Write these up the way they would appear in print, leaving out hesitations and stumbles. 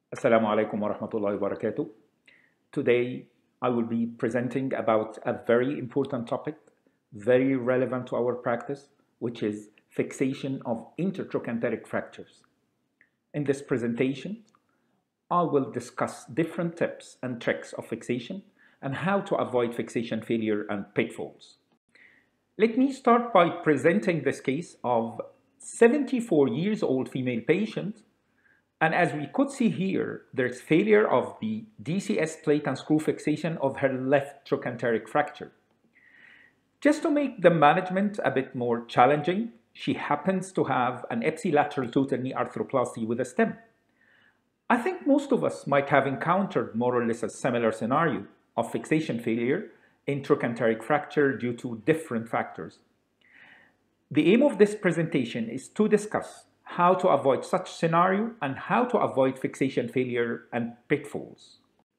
Assalamu alaikum wa rahmatullahi wa barakatuh. Today, I will be presenting about a very important topic, very relevant to our practice, which is fixation of intertrochanteric fractures. In this presentation, I will discuss different tips and tricks of fixation and how to avoid fixation failure and pitfalls. Let me start by presenting this case of 74 years old female patient. And as we could see here, there's failure of the DCS plate and screw fixation of her left trochanteric fracture. Just to make the management a bit more challenging, she happens to have an ipsilateral total knee arthroplasty with a stem. I think most of us might have encountered more or less a similar scenario of fixation failure in trochanteric fracture due to different factors. The aim of this presentation is to discuss how to avoid such scenario and how to avoid fixation failure and pitfalls.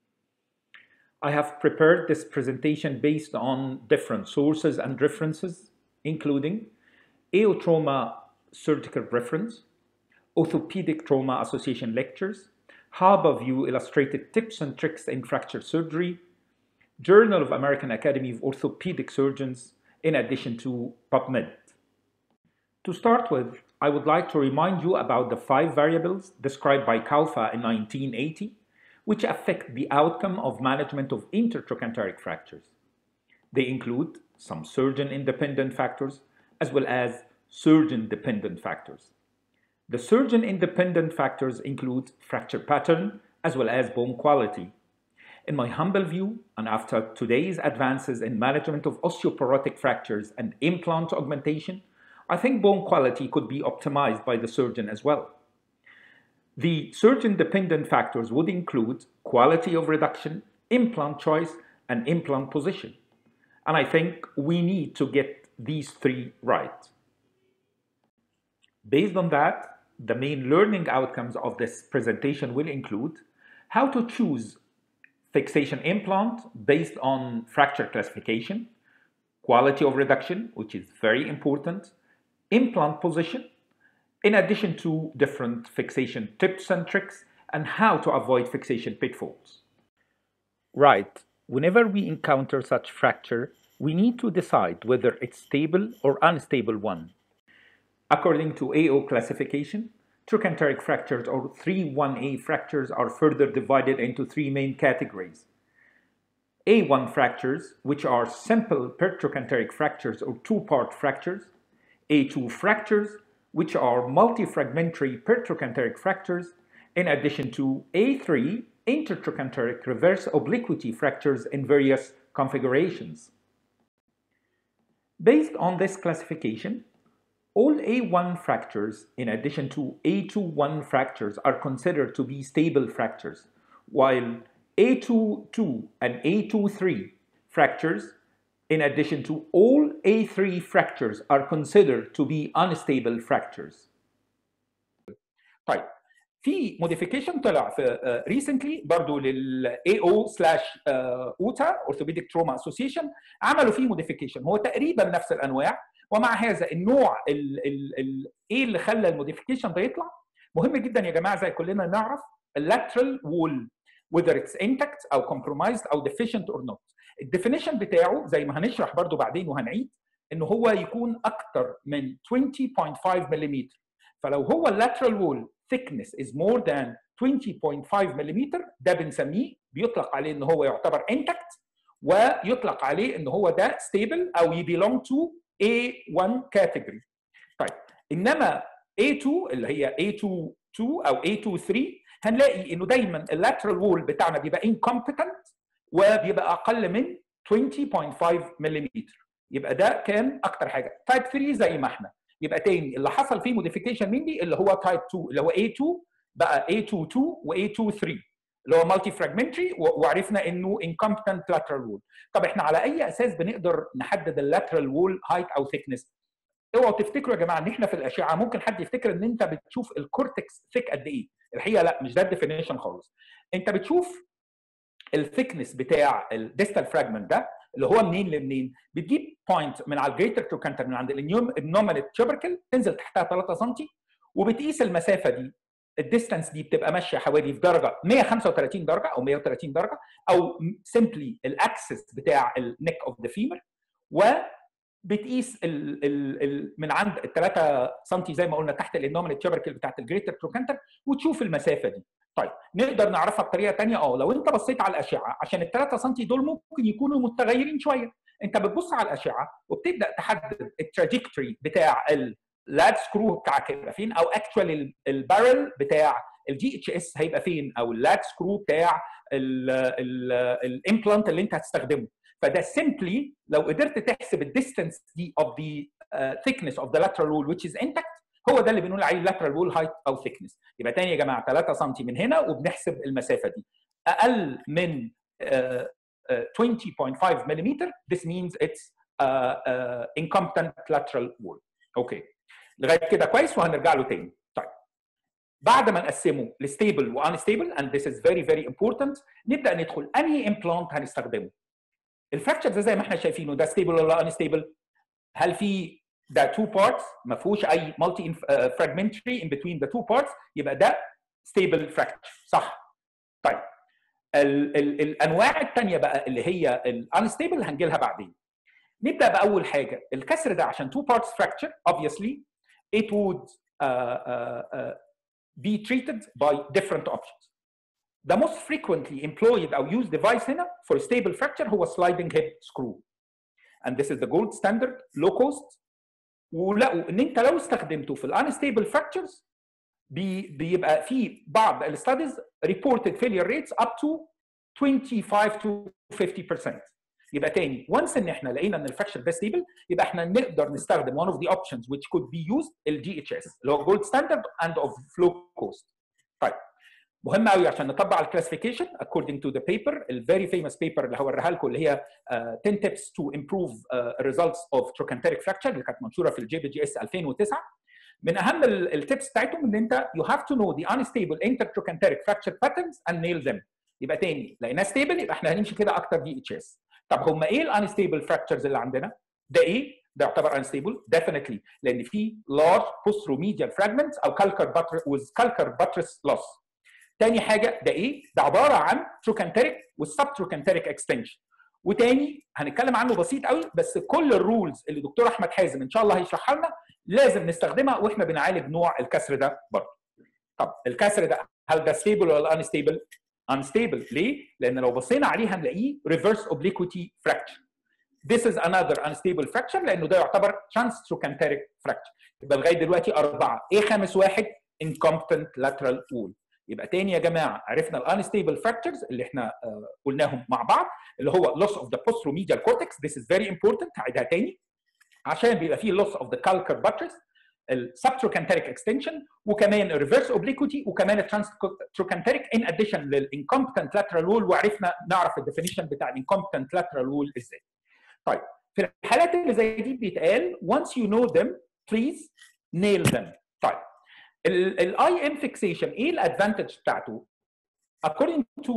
I have prepared this presentation based on different sources and references, including AO Trauma Surgical Reference, Orthopedic Trauma Association lectures, HABA-VIEW Illustrated Tips and Tricks in Fracture Surgery, Journal of American Academy of Orthopedic Surgeons, in addition to PubMed. To start with, I would like to remind you about the 5 variables described by Kaufa in 1980, which affect the outcome of management of intertrochanteric fractures. They include some surgeon-independent factors as well as surgeon-dependent factors. The surgeon-independent factors include fracture pattern as well as bone quality. In my humble view, and after today's advances in management of osteoporotic fractures and implant augmentation, I think bone quality could be optimized by the surgeon as well. The surgeon-dependent factors would include quality of reduction, implant choice, and implant position. And I think we need to get these 3 right. Based on that, the main learning outcomes of this presentation will include how to choose fixation implant based on fracture classification, quality of reduction, which is very important, implant position, in addition to different fixation tips and tricks, and how to avoid fixation pitfalls. Right, whenever we encounter such fracture, we need to decide whether it's stable or unstable one. According to AO classification, trochanteric fractures or 3-1A fractures are further divided into 3 main categories. A1 fractures, which are simple pertrochanteric fractures or 2-part fractures, A2 fractures, which are multifragmentary pertrochanteric fractures, in addition to A3 intertrochanteric reverse obliquity fractures in various configurations. Based on this classification, all A1 fractures, in addition to A2-1 fractures, are considered to be stable fractures, while A2-2 and A2-3 fractures, in addition to all A3 fractures, are considered to be unstable fractures. طيب في modification طلع في recently برضو لل AO/OTA Orthopedic Trauma Association عملوا فيه modification. هو تقريبا نفس الانواع، ومع هذا النوع ايه اللي خلى الموديفيكيشن ده يطلع مهم جدا يا جماعه. زي كلنا نعرف اللاترال وول whether it's intact او compromised او deficient or not. الديفينيشن بتاعه زي ما هنشرح برضو بعدين وهنعيد ان هو يكون اكتر من 20.5 ملم. فلو هو اللاترال وول thickness is more than 20.5 ملم ده بنسميه بيطلق عليه ان هو يعتبر intact، ويطلق عليه ان هو ده stable او belong to A1 category. طيب انما A2 اللي هي A22 او A23 هنلاقي انه دايما اللاترال وول بتاعنا بيبقى incompetent وبيبقى اقل من 20.5 ملم. يبقى ده كان اكتر حاجه. تايب 3 زي ما احنا، يبقى تاني اللي حصل فيه موديفيكيشن مني اللي هو تايب 2 اللي هو A2 بقى A22 وA23 اللي هو مالتي فراجمنتري، وعرفنا انه incompetent lateral wall. طب احنا على اي اساس بنقدر نحدد اللاترال وول هايت او ثيكنس؟ اوعوا تفتكروا يا جماعه ان احنا في الاشعه ممكن حد يفتكر ان انت بتشوف الكورتكس ثيك قد ايه. الحقيقه لا، مش ده الديفينيشن خالص. انت بتشوف الثيكنس بتاع الديستال فراجمنت ده اللي هو منين لمنين. بتجيب بوينت من على الجريتر تروكانتر من عند النومينال تشوبركل تنزل تحتها 3 سم وبتقيس المسافه دي الديستانس دي بتبقى ماشيه حوالي في درجه 135 درجه او 130 درجه، او سيمبلي الاكسس بتاع النيك اوف ذا فيمر، وبتقيس من عند ال 3 سم زي ما قلنا تحت الانومينال تيوبركل بتاعت الجريتر تروكانتر، وتشوف المسافه دي. طيب نقدر نعرفها بطريقه ثانيه. لو انت بصيت على الاشعه، عشان ال 3 سم دول ممكن يكونوا متغيرين شويه، انت بتبص على الاشعه وبتبدا تحدد التراجكتوري بتاع اللاد سكرو بتاعك هيبقى فين، او اكشوال البارل بتاع الجي اتش اس هيبقى فين، او اللاد سكرو بتاع الامبلانت اللي انت هتستخدمه. فده سيمبلي لو قدرت تحسب الديستانس دي of the thickness of the lateral wall which is intact، هو ده اللي بنقول عليه lateral wall height او thickness. يبقى تاني يا جماعه 3 سم من هنا وبنحسب المسافه دي اقل من 20.5 ملم، this means it's incompetent lateral wall. اوكي لغايه كده كويس، وهنرجع له تاني. طيب بعد ما نقسمه لستيبل وانستيبل and this is very very important، نبدا ندخل انهي امبلانت هنستخدمه. الفراكشر ده زي ما احنا شايفينه ده ستيبل ولا انستيبل؟ هل في ده تو بارتس ما فيهوش اي مالتي فراجمنتري ان بتوين ذا تو بارتس، يبقى ده ستيبل فراكشر صح. طيب الانواع الثانيه بقى اللي هي الانستيبل هنجي لها بعدين. نبدا باول حاجه، الكسر ده عشان two parts fracture obviously it would be treated by different options. The most frequently employed or used device هنا for stable fracture هو sliding head screw, and this is the gold standard low cost. ولقوا ان انت لو استخدمته في الانستيبل fractures بيبقى في بعض الستاديز reported failure rates up to 25 to 50%. يبقى تاني once ان احنا لقينا ان الفراكشر ده ستيبل، يبقى احنا نقدر نستخدم one of the options which could be used الجي اتش اس اللي هو جولد ستاندرد and of low cost. طيب مهم قوي عشان نطبق على الكلاسيفيكيشن according to the paper ال very famous paper اللي هوريها لكم، اللي هي 10 tips to improve results of trochanteric fracture اللي كانت منشوره في الجي بي جي اس 2009. من اهم التيبس بتاعتهم ان انت you have to know the unstable intertrochanteric fracture patterns and nail them. يبقى تاني لقيناه ستيبل يبقى احنا هنمشي كده اكتر دي اتش اس. طب هم ايه الانستيبل fractures اللي عندنا؟ ده ايه؟ ده يعتبر unstable definitely لان في large posteromedial fragments او calcar buttress with calcar buttress loss. تاني حاجه ده ايه؟ ده عباره عن trochanteric والsubtrochanteric extension. وتاني هنتكلم عنه بسيط قوي، بس كل الرولز اللي دكتور احمد حازم ان شاء الله هيشرحها لنا لازم نستخدمها واحنا بنعالج نوع الكسر ده برضه. طب الكسر ده هل ده ستيبل ولا انستيبل؟ انستيبل ليه؟ لان لو بصينا عليه هنلاقيه reverse obliquity fracture. This is another unstable fracture لانه ده يعتبر transtrochanteric fracture. يبقى لغايه دلوقتي 4. ايه خامس واحد؟ incompetent lateral wall. يبقى تاني يا جماعه عرفنا الانستيبل fractures اللي احنا قلناهم مع بعض، اللي هو loss of the posteromedial cortex. This is very important. هعيدها تاني عشان بيبقى فيه loss of the calcar buttress، السبتروكانتريك اكستنشن، وكمان الريفرس اوبليكوتي، وكمان الترانستروكانتريك ان اديشن للانكومبتنت لاترال وول. وعرفنا نعرف الديفينيشن بتاع الانكومبتنت لاترال وول ازاي. طيب في الحالات اللي زي دي بيتقال once you know them please nail them. طيب الاي ام فيكسيشن ايه الادفانتج بتاعته؟ according to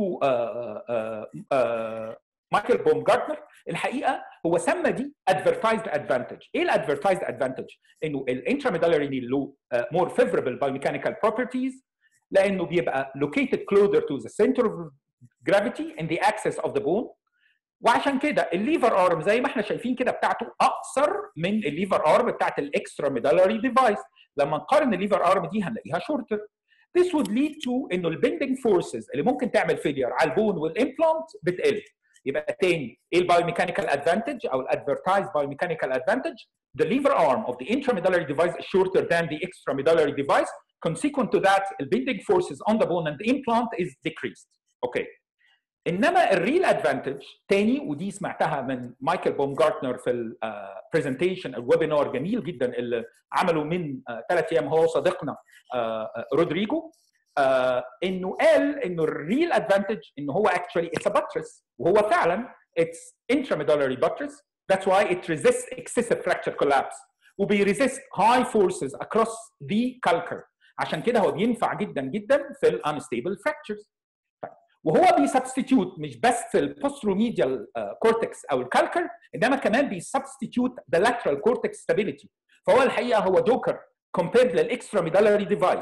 مايكل بومجارتنر الحقيقه هو سمى دي advertised advantage. ايه الادفرتايزد ادفانتج؟ انه الانتراميدالري نيل له more favorable biomechanical properties لانه بيبقى located closer to the center of gravity in the axis of the bone، وعشان كده الليفر ارم زي ما احنا شايفين كده بتاعته اقصر من الليفر ارم بتاعت الاكستراميدالري ديفايس. لما نقارن الليفر ارم دي هنلاقيها شورتر. This would lead to انه البندنج فورسز اللي ممكن تعمل فيلير على البون والامبلانت بتقل. يبقى تاني ايه البايوميكانيكال ادفانتج او الادفرتايزد بايوميكانيكال ادفانتج؟ The lever arm of the intramedullary device is shorter than the extramedullary device. Consequent to that, the bending forces on the bone and the implant is decreased. Okay. انما الريل ادفانتج تاني، ودي سمعتها من مايكل بومجارتنر في البرزنتيشن الويبينار جميل جدا اللي عمله من 3 ايام هو صديقنا رودريجو، انه قال انه الريل ادفانتج انه هو actually it's a buttress، وهو فعلا it's intramedullary buttress. That's why it resists excessive fracture collapse وبيريزيست high forces across the calcar. عشان كده هو بينفع جدا جدا في الانستيبل fractures. وهو بيسبستيتيوت مش بس البوستروميديال كورتكس او الكالكر، انما كمان بيسبستيتيوت ذا لاترال كورتكس ستابيليتي. فهو الحقيقه هو جوكر كومبيرد للاكستراميدالري ديفايس.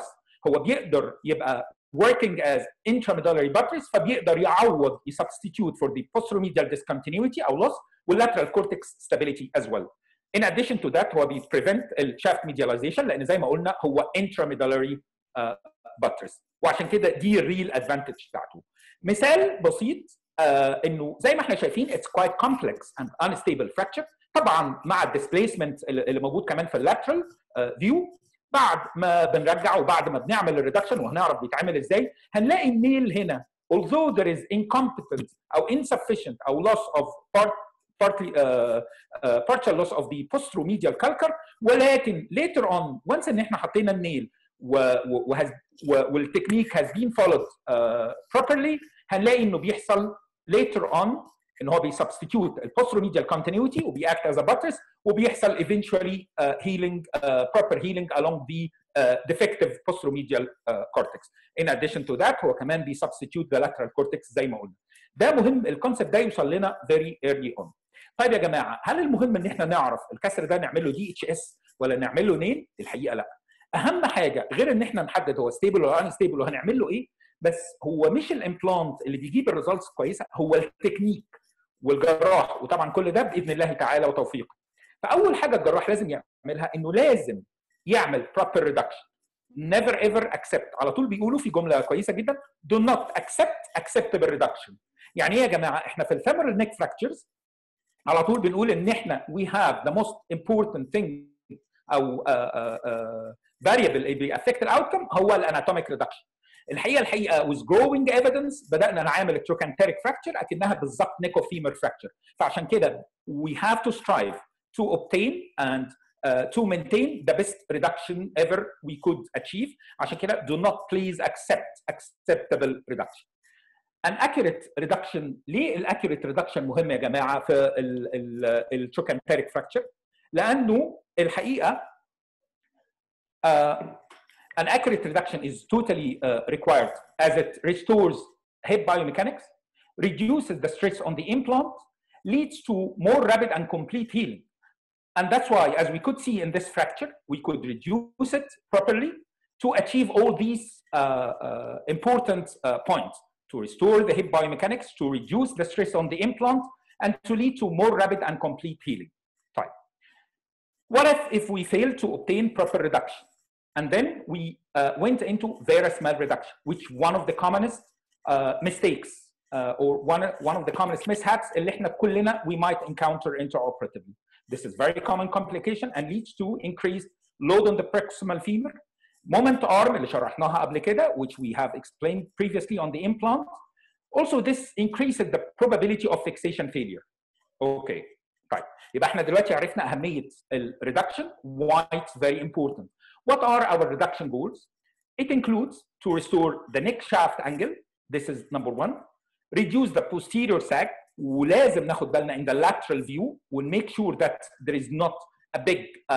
هو بيقدر يبقى working as intramedullary buttress، فبيقدر يعوض substitute for the posteromedial discontinuity او loss والlateral cortex stability as well. In addition to that هو prevent الشافت medialization لان زي ما قلنا هو intramedullary buttress، وعشان كده دي الريل ادفانتج بتاعته. مثال بسيط انه زي ما احنا شايفين it's quite complex and unstable fracture. طبعا مع الديسبيسمنت اللي موجود كمان في اللاترال فيو، بعد ما بنرجع وبعد ما بنعمل الريدكشن وهنعرف بيتعمل ازاي، هنلاقي النيل هنا although there is incompetence او insufficient او loss of partial loss of the posteromedial calcar، ولكن later on once ان احنا حطينا النيل والتكنيك has been followed properly، هنلاقي انه بيحصل later on ان هو بيسبستيتيوت البوستروميديال continuity وبيact as a buttress، وبيحصل eventually healing proper healing along the defective posteromedial cortex. In addition to that هو كمان بيسبستيتيوت the lateral cortex زي ما قلنا. ده مهم الكونسيبت ده يوصل لنا very early on. طيب يا جماعه هل المهم ان احنا نعرف الكسر ده نعمل له DHS ولا نعمل له نيل؟ الحقيقه لا. اهم حاجه غير ان احنا نحدد هو ستيبل ولا انستيبل وهنعمل له ايه، بس هو مش الامبلانت اللي بيجيب الريزلتس كويسه، هو التكنيك والجراح، وطبعا كل ده باذن الله تعالى وتوفيقه. فاول حاجه الجراح لازم يعملها انه لازم يعمل proper reduction. never ever accept، على طول بيقولوا في جمله كويسه جدا do not accept acceptable reduction. يعني ايه يا جماعه؟ احنا في الفيمورال نيك fractures على طول بنقول ان احنا we have the most important thing او variable اللي بيأفكت الاوتكم هو الاناتوميك ريدكشن. الحقيقه with growing evidence بدانا نعامل التروكانتريك fracture اكنها بالظبط نيكوفيمر fracture. فعشان كده we have to strive to obtain and to maintain the best reduction ever we could achieve. عشان كده do not please accept acceptable reduction. an accurate reduction. ليه الاكيوريت ريدكشن مهم يا جماعه في التروكانتريك fracture؟ لانه الحقيقه an accurate reduction is totally required as it restores hip biomechanics, reduces the stress on the implant, leads to more rapid and complete healing. And that's why, as we could see in this fracture, we could reduce it properly to achieve all these important points, to restore the hip biomechanics, to reduce the stress on the implant, and to lead to more rapid and complete healing. Fine. What if we fail to obtain proper reduction? And then we went into varus malreduction, which one of the commonest mistakes or one of the commonest mishaps اللي احنا كلنا we might encounter intraoperatively. This is very common complication and leads to increased load on the proximal femur. Moment arm اللي شرحناها قبل كده, which we have explained previously on the implant. Also this increases the probability of fixation failure. Okay. طيب يبقى احنا دلوقتي عرفنا أهمية الريدكشن why it's very important. What are our reduction goals? It includes to restore the neck shaft angle. This is number one. Reduce the posterior sag. ولازم ناخد بالنا in the lateral view and make sure that there is not a big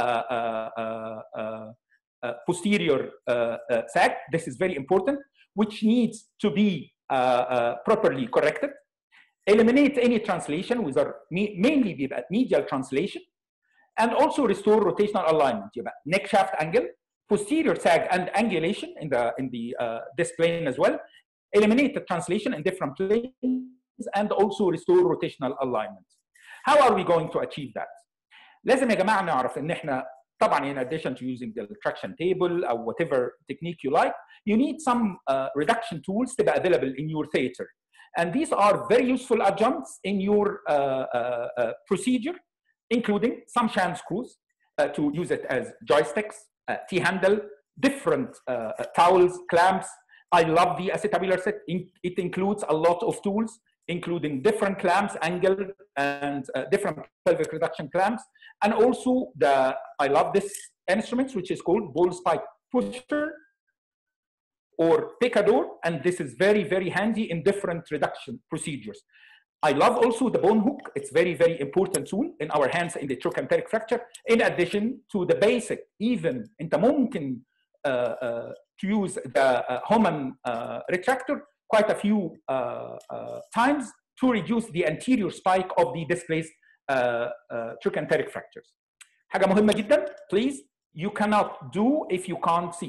posterior sag. This is very important, which needs to be properly corrected. Eliminate any translation, which are mainly medial translation. And also restore rotational alignment. يبقى neck shaft angle, posterior sag and angulation in the disc plane as well. Eliminate the translation in different planes and also restore rotational alignment. How are we going to achieve that? لازم يا جماعة نعرف إن إحنا طبعاً in addition to using the traction table or whatever technique you like, you need some reduction tools to be available in your theater. And these are very useful adjuncts in your procedure, including some shan screws to use it as joysticks, T-handle, different towels, clamps. I love the acetabular set. It includes a lot of tools, including different clamps, angle, and different pelvic reduction clamps. And also, I love this instrument, which is called ball spike pusher or picador. And this is very, very handy in different reduction procedures. I love also the bone hook. It's very, very important tool in our hands in the trochanteric fracture. In addition to the basic, even أنت ممكن to use the Homan retractor quite a few times to reduce the anterior spike of the displaced trochanteric fractures. حاجة مهمة جدا. Please, you cannot do if you can't see.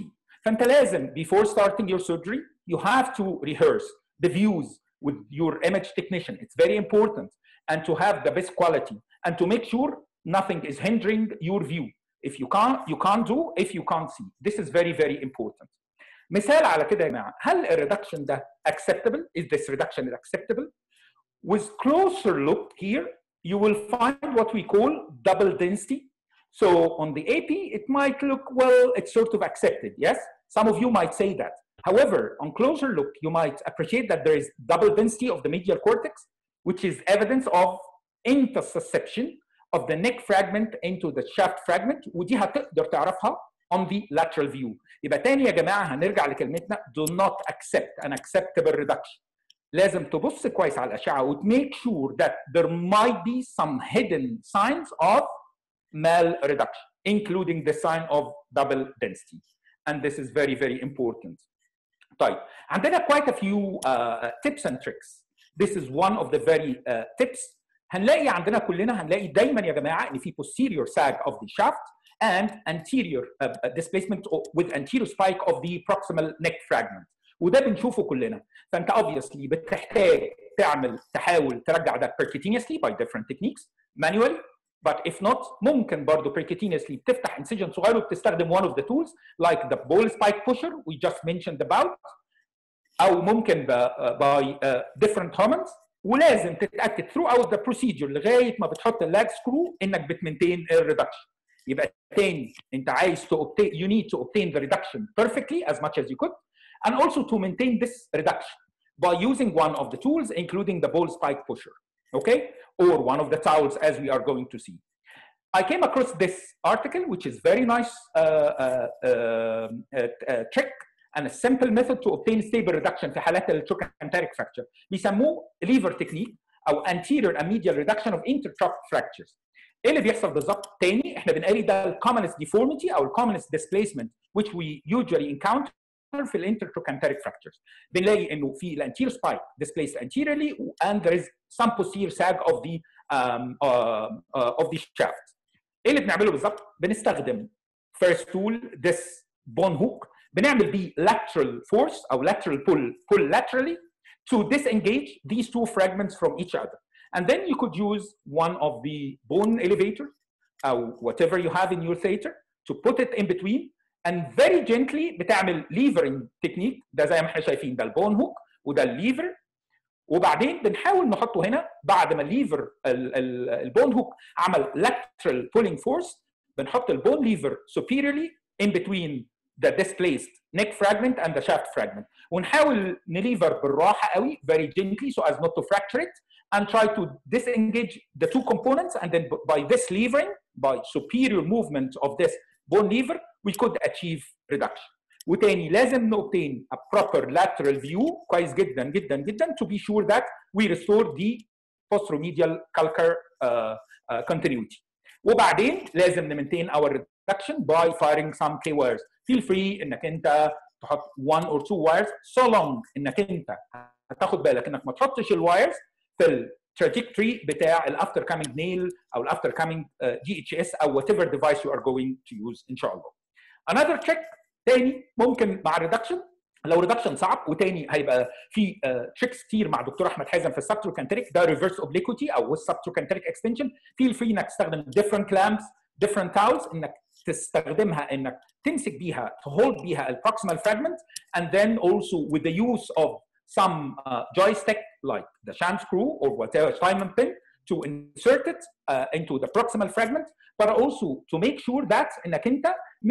فانت لازم before starting your surgery you have to rehearse the views with your image technician. It's very important, and to have the best quality and to make sure nothing is hindering your view. If you can't do if you can't see. This is very very important. مثال على كده يا جماعه، هل الريدكشن ده acceptable? Is this reduction acceptable? With closer look here, you will find what we call double density. So on the AP, it might look, well, it's sort of accepted, yes? Some of you might say that. However, on closer look, you might appreciate that there is double density of the medial cortex, which is evidence of intussusception of the neck fragment into the shaft fragment, ودي هتقدر تعرفها on the lateral view. يبقى تاني يا جماعة هنرجع لكلمتنا do not accept an acceptable reduction. لازم تبص كويس على الأشعة و make sure that there might be some hidden signs of malreduction, including the sign of double density. And this is very, very important. طيب عندنا quite a few tips and tricks. This is one of the very tips. هنلاقي عندنا كلنا هنلاقي دايما يا جماعة إن في posterior sag of the shaft and anterior displacement with anterior spike of the proximal neck fragment. وده بنشوفه كلنا. فانت obviously بتحتاج تحاول ترجع ده percutaneously by different techniques manually, but if not ممكن برضه percutaneously بتفتح incision صغير وبتستخدم one of the tools like the ball spike pusher we just mentioned about، او ممكن by different homens. ولازم تتاكد throughout the procedure لغايه ما بتحط اللاج سكرو انك بتمنتين الريدكشن. يبقى تاني انت عايز you need to obtain the reduction perfectly as much as you could, and also to maintain this reduction by using one of the tools, including the ball spike pusher, okay, or one of the towels as we are going to see. I came across this article, which is very nice trick and a simple method to obtain stable reduction في حالات الtrochanteric fracture. بيسموه lever technique أو anterior and medial reduction of intertrop fractures. ايه اللي بيحصل بالظبط؟ تاني احنا بنقال ده commonest deformity أو commonest displacement which we usually encounter في الانترتروكانتريك fractures. بنلاقي انه في anterior spike displaced anteriorly and there is some posterior sag of the shaft. ايه اللي بنعمله بالظبط؟ بنستخدم first tool this bone hook، بنعمل بيه lateral force او lateral pull laterally to disengage these two fragments from each other. And then you could use one of the bone elevators or whatever you have in your theater to put it in between and very gently بتعمل levering technique. ده زي ما احنا شايفين ده البون هوك وده الليفر، وبعدين بنحاول نحطه هنا بعد ما الليفر البون هوك عمل lateral pulling force، بنحط البون ليفر superiorly in between the displaced neck fragment and the shaft fragment، ونحاول نليفر بالراحه قوي very gently so as not to fracture it and try to disengage the two components, and then by this levering, by superior movement of this bone lever, we could achieve reduction. وتاني لازم obtain a proper lateral view كويس جدا جدا جدا to be sure that we restore the posteromedial calcar continuity. وبعدين لازم maintain our reduction by firing some K wires. Feel free انك انت تحط one or two wires so long انك انت هتاخد بالك انك ما تحطش الوايرز في التراجكتوري بتاع الافتر كامينج نيل او الافتر كامينج GHS او whatever device you are going to use ان شاء الله. Another trick تاني ممكن مع الريدكشن لو ريدكشن صعب، وتاني هيبقى في تريكس كتير مع دكتور احمد حازم في السبتروكانتريك ده ريفرس اوبليكوتي او السبتروكانتريك اكستنشن. فيل فري انك تستخدم different clamps different towels انك تستخدمها انك تمسك بيها تهولد بيها البروكسيمال فراجمنت and then also with the use of some joystick like the sham screw or whatever Steinman pin to insert it into the proximal fragment, but also to make sure that انك انت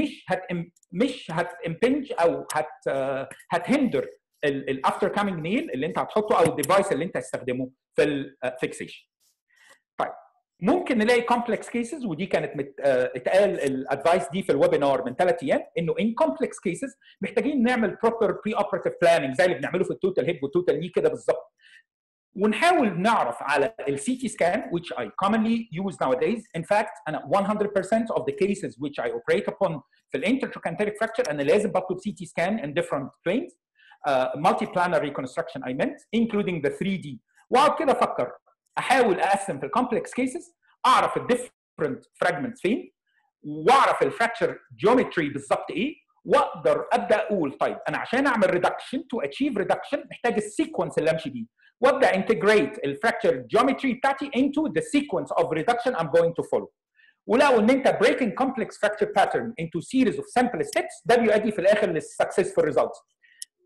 مش هتimpinge او هتهندر الافتر كامينج نيل اللي انت هتحطه او الديفايس اللي انت هتستخدمه في الفيكسيشن. طيب ممكن نلاقي كومبلكس كيسز، ودي كانت اتقال الادفايس دي في الويبينار من 3 ايام، انه ان كومبلكس كيسز محتاجين نعمل بروبر بري اوبراتيف بلاننج زي اللي بنعمله في التوتال هيب والتوتال ني كده بالظبط، ونحاول نعرف على السي تي سكان which I commonly use nowadays. In fact أنا 100% of the cases which I operate upon في الانترتروكانتريك fracture أنا لازم بطلب سي تي سكان in different planes multi-planar reconstruction I meant including the 3D، واقعد كده افكر احاول اقسم في الكومبلكس كيسز اعرف الديفرنت فراجمنتس فين واعرف الفراكشر جيومتري بالظبط ايه واقدر ابدا اقول طيب انا عشان اعمل ريدكشن تو اتشيف ريدكشن محتاج السيكونس اللي امشي بيه، وابدا انتجريت الفراكتشر جيومتري بتاعتي into the sequence of reduction I'm going to follow. ولو ان انت breaking complex fracture pattern into series of simple steps ده بيؤدي في الاخر للسكسسفul results.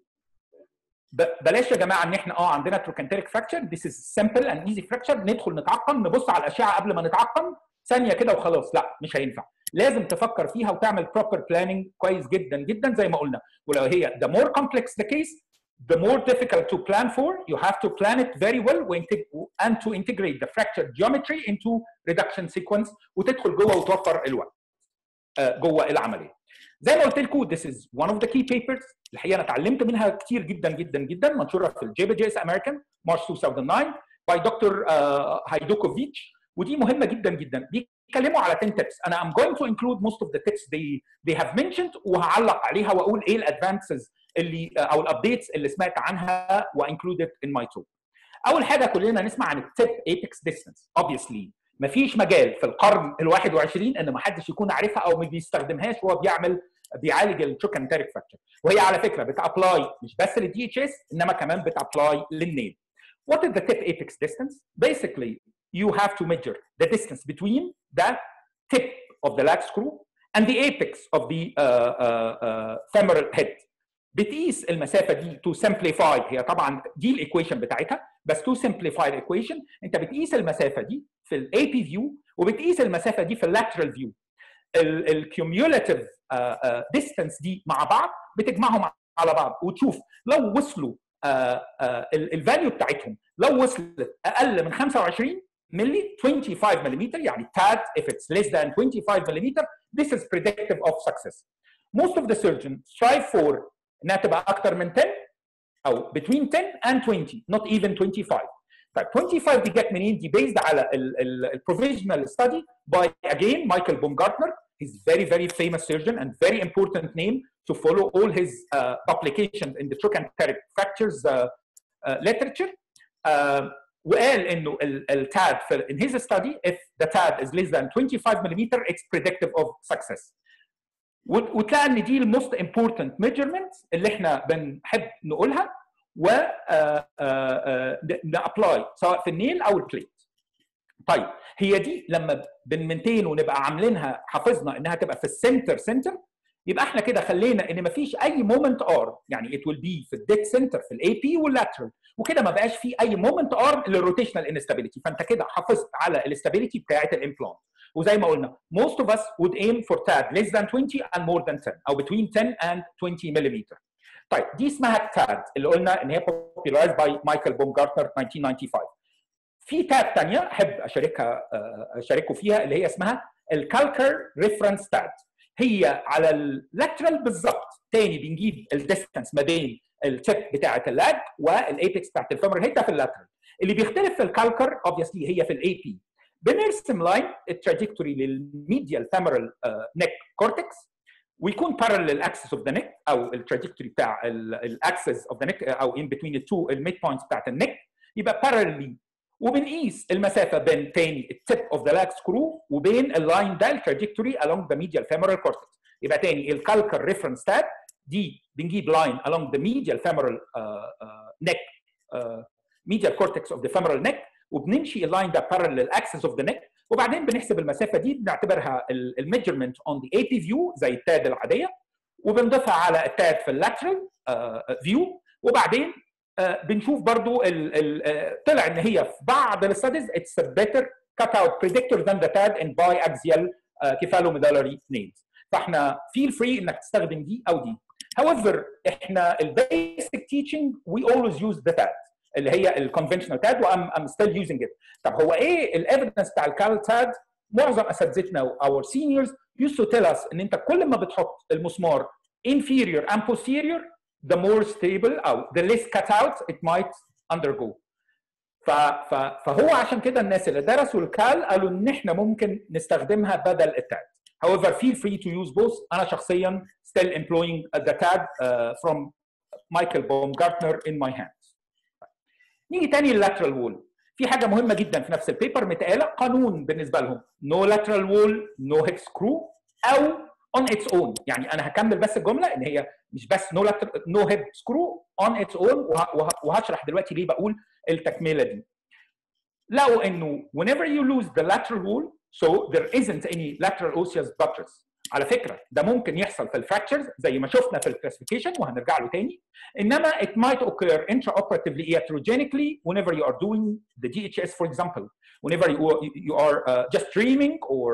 بلاش يا جماعه ان احنا عندنا تروكانتريك فراكشر this is simple and easy fracture ندخل نتعقم نبص على الاشعه قبل ما نتعقم ثانيه كده وخلاص، لا مش هينفع. لازم تفكر فيها وتعمل proper planning كويس جدا جدا زي ما قلنا. ولو هي the more complex the case the more difficult to plan for, you have to plan it very well and to integrate the fracture geometry into reduction sequence وتدخل جوه وتوفر الوقت جوه العمليه. زي ما قلت لكم this is one of the key papers الحقيقه انا اتعلمت منها كتير جدا جدا جدا، منشوره في الجيبا جي اس امريكان مارش 2009 باي دكتور هايدوكوفيتش، ودي مهمه جدا جدا. بيتكلموا على 10 tips. انا I'm going to include most of the tips they have mentioned وهعلق عليها واقول ايه الادفانسز اللي او الابديتس اللي سمعت عنها وانكلودد in my talk. اول حاجه كلنا نسمع عن التيب ايبكس ديستانس. obviously مفيش مجال في القرن ال21 ان ما حدش يكون عارفها او ما بيستخدمهاش وهو بيعالج التروكانتريك فراكشر، وهي على فكره بتابلاي مش بس للدي اتش اس انما كمان بتابلاي للنيل. What is the tip apex distance? Basically you have to measure the distance between the tip of the lag screw and the apex of the femoral head. بتقيس المسافه دي to simplify، هي طبعا دي الايكويشن بتاعتها بس to simplify الايكويشن انت بتقيس المسافه دي في الاي بي فيو وبتقيس المسافه دي في اللاترال فيو. الكيوميولاتيف ديستانس دي مع بعض بتجمعهم على بعض وتشوف لو وصلوا الفاليو بتاعتهم لو وصلت اقل من 25 مللي 25 ملم يعني TAD if it's less than 25 ملم this is predictive of success. Most of the surgeons strive for انها تبقى اكتر من 10 او between 10 and 20 not even 25. طيب 25 دي جت منين؟ دي based على البروفيشنال study by again Michael Baumgartner. He's very famous surgeon and very important name to follow all his publications in the trochanteric fractures literature. وقال انه الTAD in his study if the TAD is less than 25 mm it's predictive of success. وتلاقي ان دي الموست امبورتنت ميجرمنت اللي احنا بنحب نقولها و نابلاي سواء في النيل او البليت. طيب هي دي لما بنمنتين ونبقى عاملينها حافظنا انها تبقى في السنتر يبقى احنا كده خلينا ان مفيش اي مومنت ار، يعني it will be في الديد سنتر في الاي بي واللاترال، وكده ما بقاش في اي مومنت ار للروتيشنال انستابيليتي، فانت كده حافظت على الاستابيليتي بتاعت الامبلانت. وزي ما قلنا most of us would aim for TAD less than 20 and more than 10 او between 10 and 20 ملم. طيب دي اسمها TAD اللي قلنا ان هي popularized by Michael Baumgartner 1995. في TAD ثانيه احب اشارككم فيها اللي هي اسمها الكالكر ريفرنس TAD. هي على اللاترال بالظبط، تاني بنجيب الديستانس ما بين التيب بتاعه اللاج والايبكس بتاعه الفيمر هيدا في اللاترال. اللي بيختلف في الكالكر obviously هي في الاي بي. بنرسم لاين التراجكتوري للميديال فيمورال نيك كورتكس ويكون parallel للاكسس اوف ذا نيك او التراجكتوري بتاع الاكسس اوف ذا نيك او in between التو الميد بوينتس بتاعت النيك يبقى parallel. وبنقيس المسافه بين تاني التيب اوف ذا لاج سكرو وبين اللاين ده التراجكتوري along the medial femoral cortex. يبقى تاني الكالكر ريفرنس تاب دي بنجيب لاين along the medial femoral neck medial cortex of the femoral neck وبنمشي اللاين ده parallel axis of the neck وبعدين بنحسب المسافه دي بنعتبرها الميجرمنت on the AP view زي التاد العاديه وبنضيفها على التاد في اللاترال فيو وبعدين بنشوف برضو طلع ان هي في بعض الستاديز it's a better cutout predictor than the TAD in biaxial cephalomedullary nails. فاحنا feel free انك تستخدم دي او دي. However احنا البيسك teaching we always use the TAD اللي هي الكونفنشنال تاد وام ستيل يوزنج ات. طب هو ايه الايفيدنس بتاع الكال تاد؟ معظم اساتذتنا اور سينيورز used to tell us ان انت كل ما بتحط المسمار inferior and posterior the more stable او the less cut out it might undergo. فهو عشان كده الناس اللي درسوا الكال قالوا ان احنا ممكن نستخدمها بدل التاد. However feel free to use both. انا شخصيا still employing the TAD from Michael Baumgartner in my hands. نيجي تاني اللاترال وول. في حاجه مهمه جدا في نفس البيبر متقاله قانون بالنسبه لهم no lateral wall no hex screw او on its own. يعني انا هكمل بس الجمله ان هي مش بس no head screw on its own، وهشرح دلوقتي ليه بقول التكمله دي. لقوا انه whenever you lose the lateral wall so there isn't any lateral osseous buttress. على فكره ده ممكن يحصل في الفراكتشرز زي ما شفنا في الكلاسيفيكيشن وهنرجع له تاني، انما it might occur intraoperatively iatrogenically whenever you are doing the DHS, for example, whenever you are just dreaming or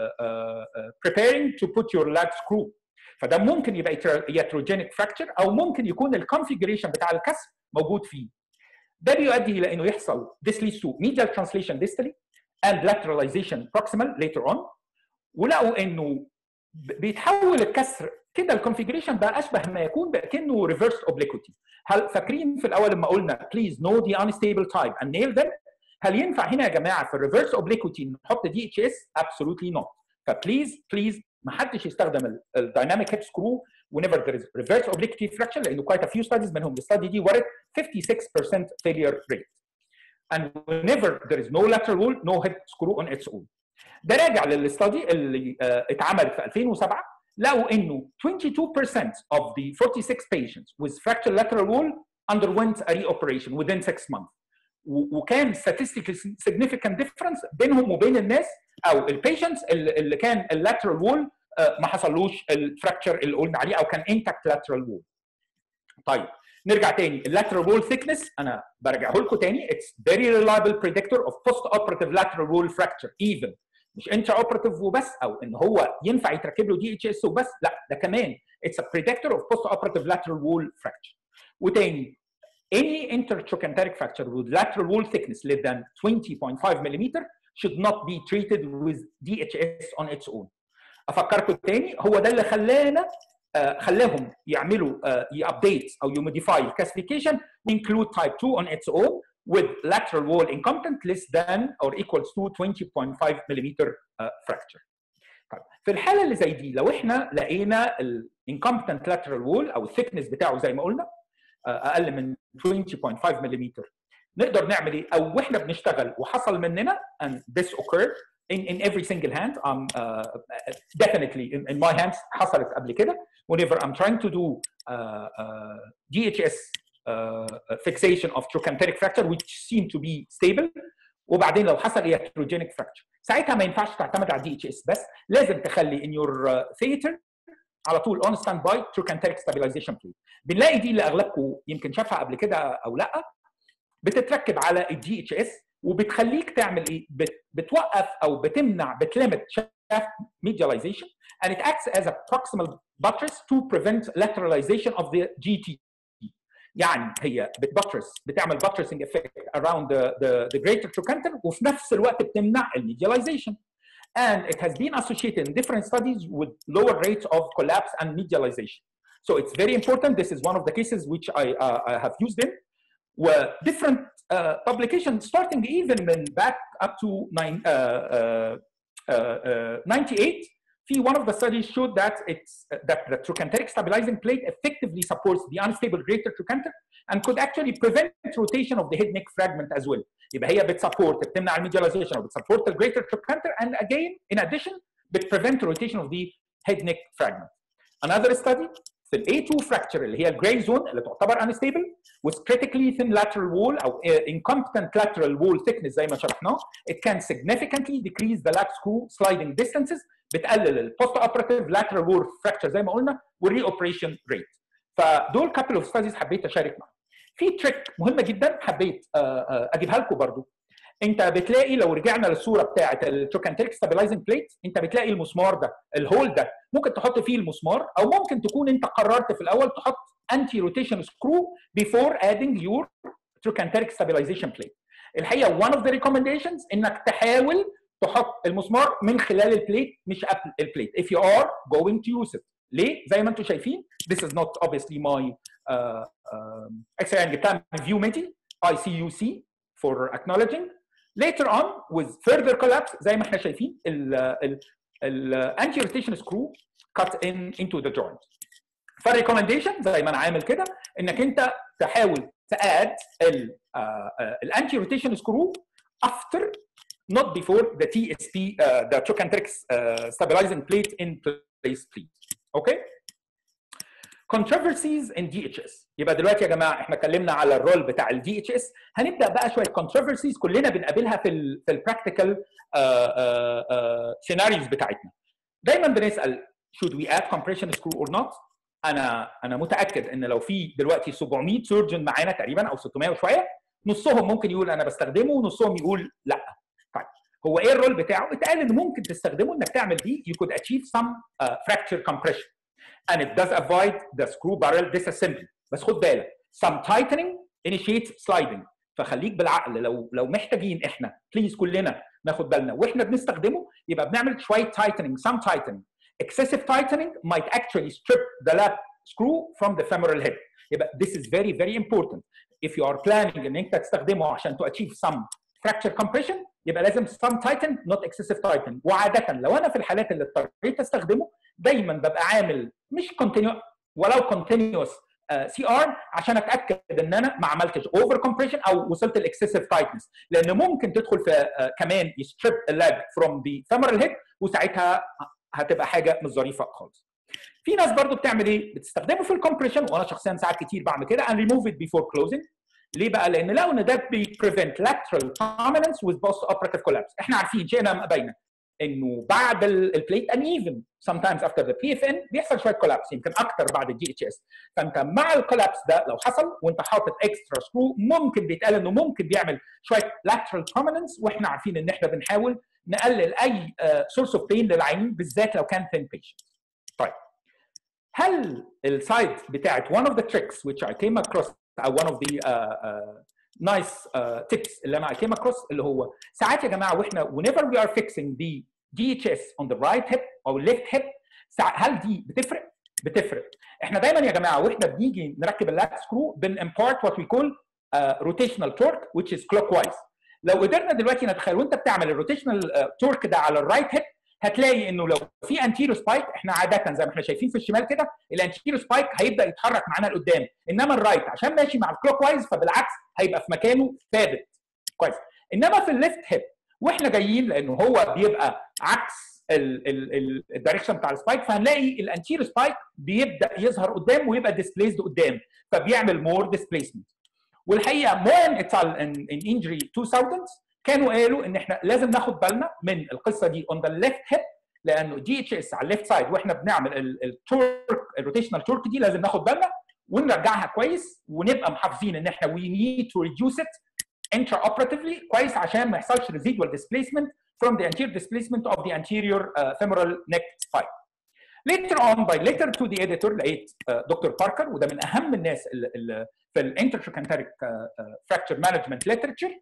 preparing to put your lag screw. فده ممكن يبقى iatrogenic fracture او ممكن يكون الكونفيجريشن بتاع الكسر موجود فيه. ده بيؤدي الى انه يحصل this leads to medial translation distally and lateralization proximal later on. ولقوا انه بيتحول الكسر كده الكونفيجريشن بقى اشبه ما يكون كانه ريفرس اوبليكوتي. هل فاكرين في الاول لما قلنا please know the unstable type and nail them؟ هل ينفع هنا يا جماعه في الريفرس اوبليكوتي نحط دي اتش اس؟ absolutely not. فبليز ما حدش يستخدم الدايناميك هيب سكرو whenever there is reverse obliquity fracture، لانه quite a few studies منهم الستادي دي ورت 56% failure rate. And whenever there is no lateral wall no head screw on its own. ده راجع للاستادي اللي اتعملت في 2007. لقوا انه 22% of the 46 patients with fractured lateral wall underwent a reoperation within 6 months. وكان statistically significant difference بينهم وبين الناس او البيشنتس اللي كان اللاترال وول ما حصلوش الفراكتشر اللي قلنا عليه او كان انتاكت لاترال وول. طيب نرجع تاني، اللاترال وول ثيكنس انا برجعه لكم تاني it's very reliable predictor of post operative lateral wall fracture even مش انترا اوبراتيف وبس او ان هو ينفع يتركب له دي اتش اس وبس، لا ده كمان it's a predictor of post operative lateral wall fracture. وتاني any intertrochanteric fracture with lateral wall thickness less than 20.5 mm should not be treated with DHS on its own. افكركم تاني هو ده اللي خلاهم يعملوا يابديت او يموديفاي الكلاسيفيكيشن include type 2 on its own with lateral wall incompetent less than or equals to 20.5 mm fracture. طيب في الحاله اللي زي دي لو احنا لقينا الانكومبتنت lateral wall او الثيكنس بتاعه زي ما قلنا اقل من 20.5 ملم، نقدر نعمل ايه؟ او واحنا بنشتغل وحصل مننا and this occurred in every single hand definitely in my hands حصلت قبل كده whenever I'm trying to do DHS fixation of trochanteric fracture which seem to be stable، وبعدين لو حصل iatrogenic fracture ساعتها ما ينفعش تعتمد على دي اتش اس بس، لازم تخلي in your theater على طول on standby trochanteric stabilization plate. بنلاقي دي اللي اغلبكم يمكن شافها قبل كده او لا، بتتركب على الدي اتش اس وبتخليك تعمل ايه؟ بتوقف او بتمنع بتلمت shaft medialization and it acts as a proximal buttress to prevent lateralization of the GT. يعني هي بتعمل buttressing effect around the greater trochanter وفي نفس الوقت بتمنع الميدياليزيشن. And it has been associated in different studies with lower rates of collapse and medialization. So it's very important. This is one of the cases which I have used in. Different publications starting even من back up to 98. One of the studies showed that that the trochanteric stabilizing plate effectively supports the unstable greater trochanter and could actually prevent rotation of the head neck fragment as well. يبقى هي بتمنع الميدياليزيشن او بتسبورت the greater trochanter and again in addition prevent rotation of the head neck fragment. Another study في ال A2 fracture اللي هي الجراي زون اللي تعتبر unstable with critically thin lateral wall او incompetent lateral wall thickness زي ما شرحناه it can significantly decrease the lag screw sliding distances، بتقلل البوست اوبراتيف lateral wall fracture زي ما قلنا والري اوبريشن ريت. فدول couple of studies حبيت اشارك معاهم. في تريك مهمه جدا حبيت اجيبها لكم برضو. انت بتلاقي لو رجعنا للصوره بتاعه التروكانتريك ستابلايزنج بليت انت بتلاقي المسمار ده الهول ده ممكن تحط فيه المسمار او ممكن تكون انت قررت في الاول تحط انتي روتيشن سكرو before adding your trochanteric stabilization plate. الحقيقه one of the recommendations انك تحاول تحط المسمار من خلال البليت مش قبل البليت if you are going to use it. ليه؟ زي ما انتم شايفين this is not obviously my اكسل جبتها من Viewmedi ICUC for acknowledging. Later on with further collapse زي ما احنا شايفين ال anti-rotation screw cut into the joint. فالريكومنديشن زي ما انا عامل كده انك انت تحاول تاد ال anti-rotation screw after not before the TSP the trochanteric stabilizing plate in place please. اوكي. controversies in DHS. يبقى دلوقتي يا جماعه احنا اتكلمنا على الرول بتاع ال DHS، هنبدا بقى شويه controversies كلنا بنقابلها في البراكتيكال سيناريوز بتاعتنا. دايما بنسال should we add compression screw or not؟ انا متاكد ان لو في دلوقتي 700 سيرجن معانا تقريبا او 600 وشويه، نصهم ممكن يقول انا بستخدمه ونصهم يقول لا. طيب هو ايه الرول بتاعه؟ اتقال ان ممكن تستخدمه انك تعمل بيه you could achieve some fracture compression and it does avoid the screw barrel disassembly. بس خد بالك some tightening initiates sliding. فخليك بالعقل، لو محتاجين احنا بليز كلنا ناخد بالنا واحنا بنستخدمه، يبقى بنعمل شويه tightening some tightening. excessive tightening might actually strip the lap screw from the femoral head. يبقى this is very very important. if you are planning ان انت تستخدمه عشان to achieve some fracture compression، يبقى لازم some tighten not excessive tighten. وعاده لو انا في الحالات اللي اضطريت استخدمه دايما ببقى عامل مش continuous ولو continuous سي ار عشان اتاكد ان انا ما عملتش اوفر كومبريشن او وصلت الاكسسيف تايتنس، لان ممكن تدخل في كمان يستريب اللاج فروم ذا فيمورال هيد وساعتها هتبقى حاجه مش ظريفه خالص. في ناس برضو بتعمل ايه؟ بتستخدمه في الكومبريشن، وانا شخصيا ساعات كتير بعمل كده and remove it before closing. ليه بقى؟ لان لقوا ان ده prevent lateral prominence with post operative collapse. احنا عارفين شئنا باينه انه بعد البليت uneven sometimes after the PFN بيحصل شويه كولابس، يمكن اكتر بعد الدي اتش اس. فانت مع الكولابس ده لو حصل وانت حاطط اكسترا سكرو ممكن بيتقال انه ممكن بيعمل شويه lateral prominence، واحنا عارفين ان احنا بنحاول نقلل اي سورس اوف بين للعينين بالذات لو كان thin patient. طيب هل السايد بتاعت one of the tricks which I came across او one of the nice tips اللي انا I came across اللي هو ساعات يا جماعه واحنا whenever we are fixing the DHS on the right hip او left hip، هل دي بتفرق؟ بتفرق. احنا دايما يا جماعه واحنا بنيجي نركب اللات سكرو بنimpart what we call rotational torque which is clockwise. لو قدرنا دلوقتي نتخيل وانت بتعمل الروتيشنال تورك ده على الرايت هيب، هتلاقي انه لو في انتيريو سبايك، احنا عاده زي ما احنا شايفين في الشمال كده الانتيريو سبايك هيبدا يتحرك معانا لقدام، انما الرايت عشان ماشي مع الكلوك وايز فبالعكس هيبقى في مكانه ثابت. كويس. انما في الليفت هيب واحنا جايين لانه هو بيبقى عكس الدايركشن بتاع السبايك، فهنلاقي الانتيريو سبايك بيبدا يظهر قدام ويبقى ديسبليسد قدام، فبيعمل مور ديسبليسمنت. والحقيقه مون اتال ان انجري 2000 كانوا قالوا ان احنا لازم ناخد بالنا من القصه دي اون ذا ليفت هيب، لانه دي اتش اس على الليفت سايد واحنا بنعمل التورك الروتيشنال تورك دي لازم ناخد بالنا ونرجعها كويس ونبقى محافظين ان احنا وي نيد تو ريديوس ات انترا اوبراتيفلي كويس عشان ما يحصلش ريزيدوال ديسبيسمنت from the anterior displacement of the anterior femoral neck spike. Later on by letter to the editor لقيت دكتور باركر، وده من اهم الناس اللي في الانترتروكانتريك fracture management literature،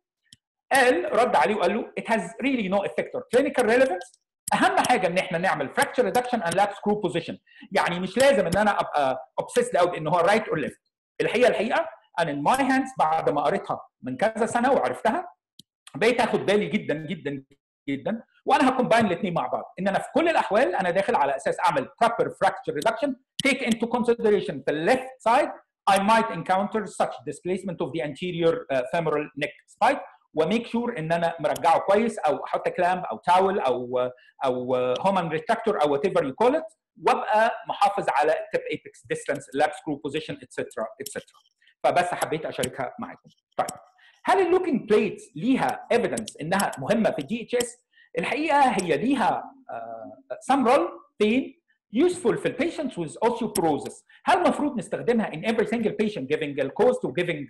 رد عليه وقال له it has really no effect or clinical relevance. اهم حاجه ان احنا نعمل fracture reduction and lap screw position. يعني مش لازم ان انا ابقى obsessed قوي بان هو right or left. الحقيقه انا in my hands بعد ما قريتها من كذا سنه وعرفتها بقيت اخد بالي جدا جدا جدا، وانا هكومباين الاثنين مع بعض، ان انا في كل الاحوال انا داخل على اساس اعمل proper fracture reduction take into consideration the left side I might encounter such displacement of the anterior femoral neck spike، وميك شور ان انا مرجعه كويس او احط كلامب او تاول او هومان ريتراكتور او وات ايفر يو كول ات، وابقى محافظ على تيب ايبكس ديستانس لاب سكرو بوزيشن اتسترا اتسترا. فبس حبيت اشاركها معاكم. طيب هل اللوكينج بليت ليها ايفيدنس انها مهمه في الدي اتش اس؟ الحقيقه هي ليها some role pain useful في البيشنتس with osteoporosis. هل المفروض نستخدمها in every single patient giving the cost و giving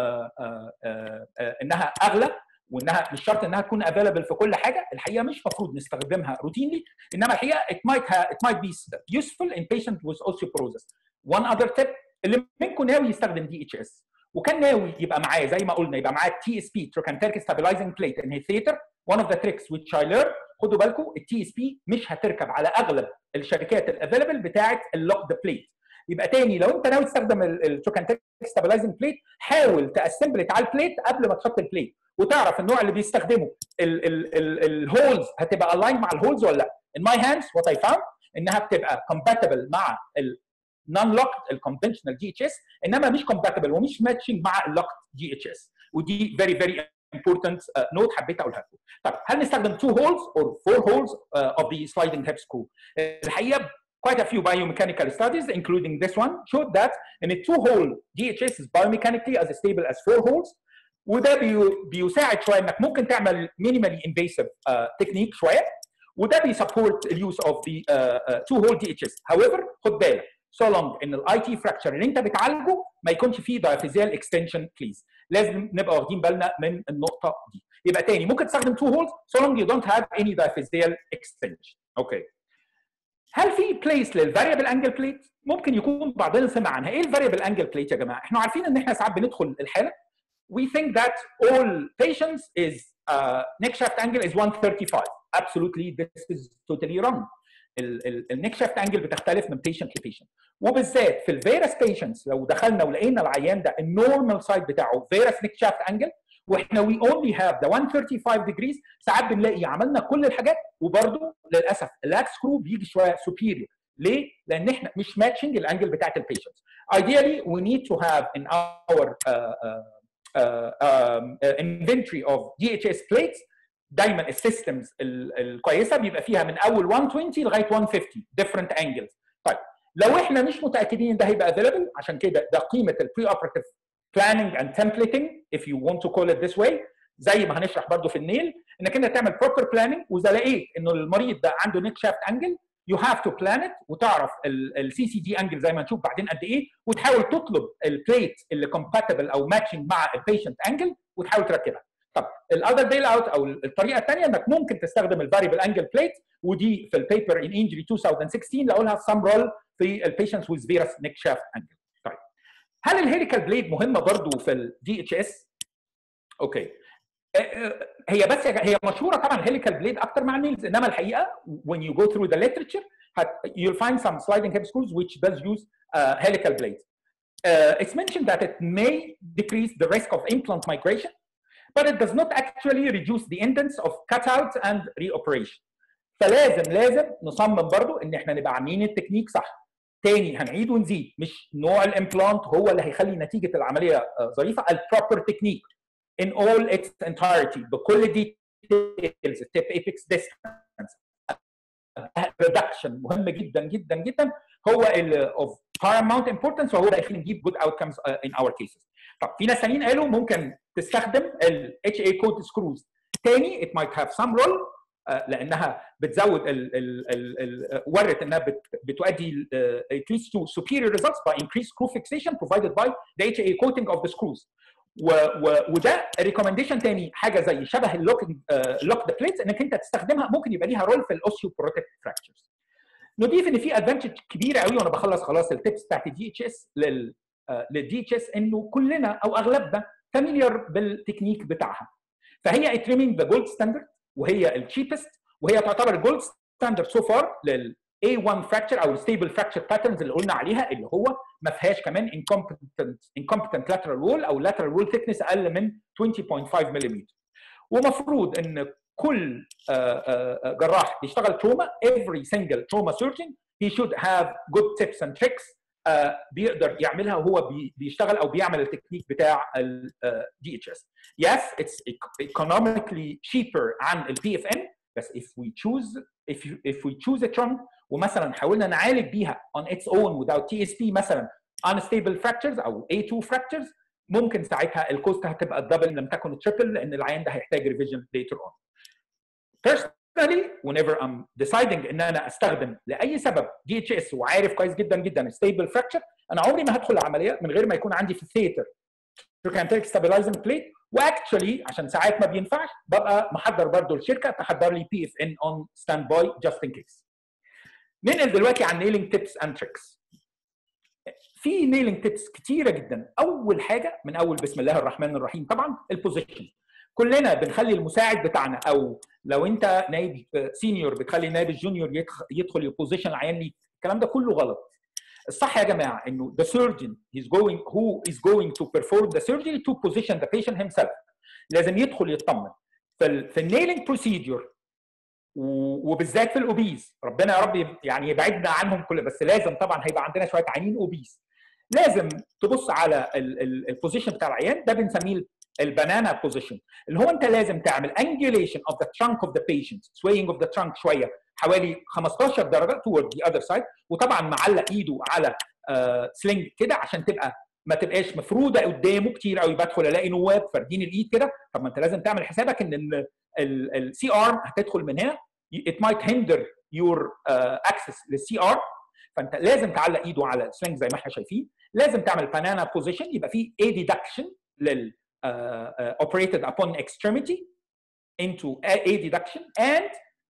انها اغلى وانها مش شرط انها تكون available في كل حاجه؟ الحقيقه مش المفروض نستخدمها روتينلي، انما الحقيقه it might be useful in patient with osteoporosis. One other tip، اللي منكم ناوي يستخدم دي اتش اس وكان ناوي يبقى معاه زي ما قلنا يبقى معاه تي اس بي trochanteric stabilizing plate inhibitor، one of the tricks which I learned، خدوا بالكم التي اس بي مش هتركب على اغلب الشركات الافيلبل بتاعه اللوكد بليت. يبقى تاني لو انت ناوي تستخدم التروكانتريك ستابلايزنج بليت حاول تاسمبلت على البليت قبل ما تحط البليت، وتعرف النوع اللي بيستخدمه الهولز هتبقى الاين مع الهولز ولا لا. In my hands what I found انها بتبقى compatible مع non locked الكونفشنال جي اتش اس، انما مش compatible ومش ماتشنج مع اللوكد جي اتش اس، ودي very very important note حبيت اقولها لكم. طب هل نستخدم 2 holes or 4 holes of the sliding hip screw؟ الحقيقه quite a few biomechanical studies, including this one, showed that in a 2-hole DHS is biomechanically as stable as 4 holes. وده بيساعد شويه انك ممكن تعمل minimally invasive technique شويه، وده بيسبورت اليوز اوف ذا 2-hole DHS. however خد بالك so long ان الاي تي فراكشر اللي انت بتعالجه ما يكونش فيه diaphyseal extension بليز. لازم نبقى واخدين بالنا من النقطه دي. يبقى تاني ممكن تستخدم 2 holes so long you don't have any diaphyseal extension. اوكي. هل في بليس للفاريبل انجل بليت؟ ممكن يكون بعضنا سمع عنها. ايه الفاريبل انجل بليت يا جماعه؟ احنا عارفين ان احنا ساعات بندخل الحاله we think that all patients is neck shaft angle is 135. Absolutely, this is totally wrong. النيك شافت انجل بتختلف من patient لبيشنت، وبالذات في الفيروس patients لو دخلنا ولقينا العيان ده النورمال سايد بتاعه فيروس نيك شافت انجل واحنا we only have the 135 degrees، ساعات بنلاقي عملنا كل الحاجات وبرده للاسف اللاك سكرو بيجي شويه superior. ليه؟ لان احنا مش ماتشنج الانجل بتاعت البيشنتس. Ideally we need to have in our inventory of DHS plates دايما السيستمز الكويسه بيبقى فيها من اول 120 لغايه 150 different angles. طيب لو احنا مش متاكدين ان ده هيبقى available، عشان كده ده قيمه البري اوبراتيف planning and templating if you want to call it this way، زي ما هنشرح برضو في النيل انك انت تعمل proper planning. واذا لقيت انه المريض ده عنده neck shaft angle you have to plan it وتعرف السي سي دي انجل زي ما نشوف بعدين قد ايه، وتحاول تطلب البليت اللي compatible او matching مع البيشنت انجل وتحاول تركبها. طب الاذر بيل اوت او الطريقه الثانيه انك ممكن تستخدم الفاريبل انجل بليت، ودي في البيبر ان انجري 2016 لقوا لها سم رول في البيشنتس ويز فيروس نيك شافت انجل. طيب هل الهيليكال بليد مهمه برضو في الدي اتش اس؟ اوكي، هي بس هي مشهوره طبعا الهيليكال بليد اكتر مع النيلز، انما الحقيقه when you go through the literature you'll find some sliding hip screws which does use helical blades. It's mentioned that it may decrease the risk of implant migration, but it does not actually reduce the incidence of cutout and reoperation. فلازم نصمم برضو ان احنا نبقى عاملين التكنيك صح. تاني هنعيد ونزيد، مش نوع الامبلانت هو اللي هيخلي نتيجه العمليه ظريفه، البروبر تكنيك in all its entirety بكل details، step apex distance reduction مهم جدا جدا جدا، هو of paramount importance، وهو ده يخلي نجيب good outcomes in our cases. طب في ناس ثانيين قالوا ممكن تستخدم ال HA code screws تاني، it might have some role لانها بتزود ورت انها بتؤدي it leads to superior results by increased screw fixation provided by the HA coating of the screws. وده ريكومنديشن تاني، حاجه زي شبه اللوك ذا بليتس انك انت تستخدمها، ممكن يبقى ليها رول في الاوستيوبروتيك فراكشرز. نضيف ان في ادفانتج كبيره قوي، وانا بخلص خلاص التيبس بتاعت الدي اتش اس للدي اتش اس، انه كلنا او اغلبنا فاميليار بالتكنيك بتاعها. فهي it remains the gold standard، وهي الشيبست، وهي تعتبر الجولد ستاندرد سو فار لل A1 fracture او الستيبل fracture patterns اللي قلنا عليها، اللي هو ما فيهاش كمان incompetent lateral wall او lateral wall thickness اقل من 20.5 ملم. ومفروض ان كل جراح بيشتغل تروما every single trauma surgeon he should have good tips and tricks بيقدر يعملها وهو بيشتغل او بيعمل التكنيك بتاع ال DHS. Yes, it's economically cheaper عن ال PFN، بس if we choose a trunk ومثلا حاولنا نعالج بيها on its own without TSP مثلا unstable fractures او A2 fractures، ممكن ساعتها الكوست هتبقى الدبل لم تكن التريبل، لان العيان ده هيحتاج ريفيجن later on. Personally, whenever I'm deciding ان انا استخدم لاي سبب DHS وعارف كويس جدا جدا stable fracture، انا عمري ما هدخل العمليه من غير ما يكون عندي في الثيتر trochanteric stabilizing plate، واكشولي عشان ساعات ما بينفعش ببقى محضر برضو الشركه تحضر لي PFN on standby just in case. ننقل دلوقتي عن نيلينج تيبس اند تريكس. في نيلينج تيبس كتيره جدا. اول حاجه من اول بسم الله الرحمن الرحيم طبعا البوزيشن. كلنا بنخلي المساعد بتاعنا، او لو انت نايب سينيور بتخلي النايب الجونيور يدخل يبوزيشن العيان ليك، الكلام ده كله غلط. الصح يا جماعه انه the surgeon who is going to perform the surgery to position the patient himself لازم يدخل يطمن. في النيلينج بروسيدور وبالذات في الاوبيز، ربنا يا رب يعني يبعدنا عنهم كل، بس لازم طبعا هيبقى عندنا شويه عيانين اوبيز، لازم تبص على البوزيشن بتاع العيان ده، بنسميه البنانا بوزيشن، اللي هو انت لازم تعمل angulation of the trunk of the patient، swaying of the trunk شويه حوالي 15 درجه toward the other side، وطبعا معلق ايده على سلينج كده عشان تبقى ما تبقاش مفروده قدامه كتير قوي، بدخل الاقي نواب فاردين الايد كده. طب ما انت لازم تعمل حسابك ان السي ارم هتدخل من هنا، it might hinder your access للسي ارم، فانت لازم تعلق ايده على السلينج زي ما احنا شايفين. لازم تعمل بانانا بوزيشن، يبقى في a deduction لل operated upon extremity into a deduction and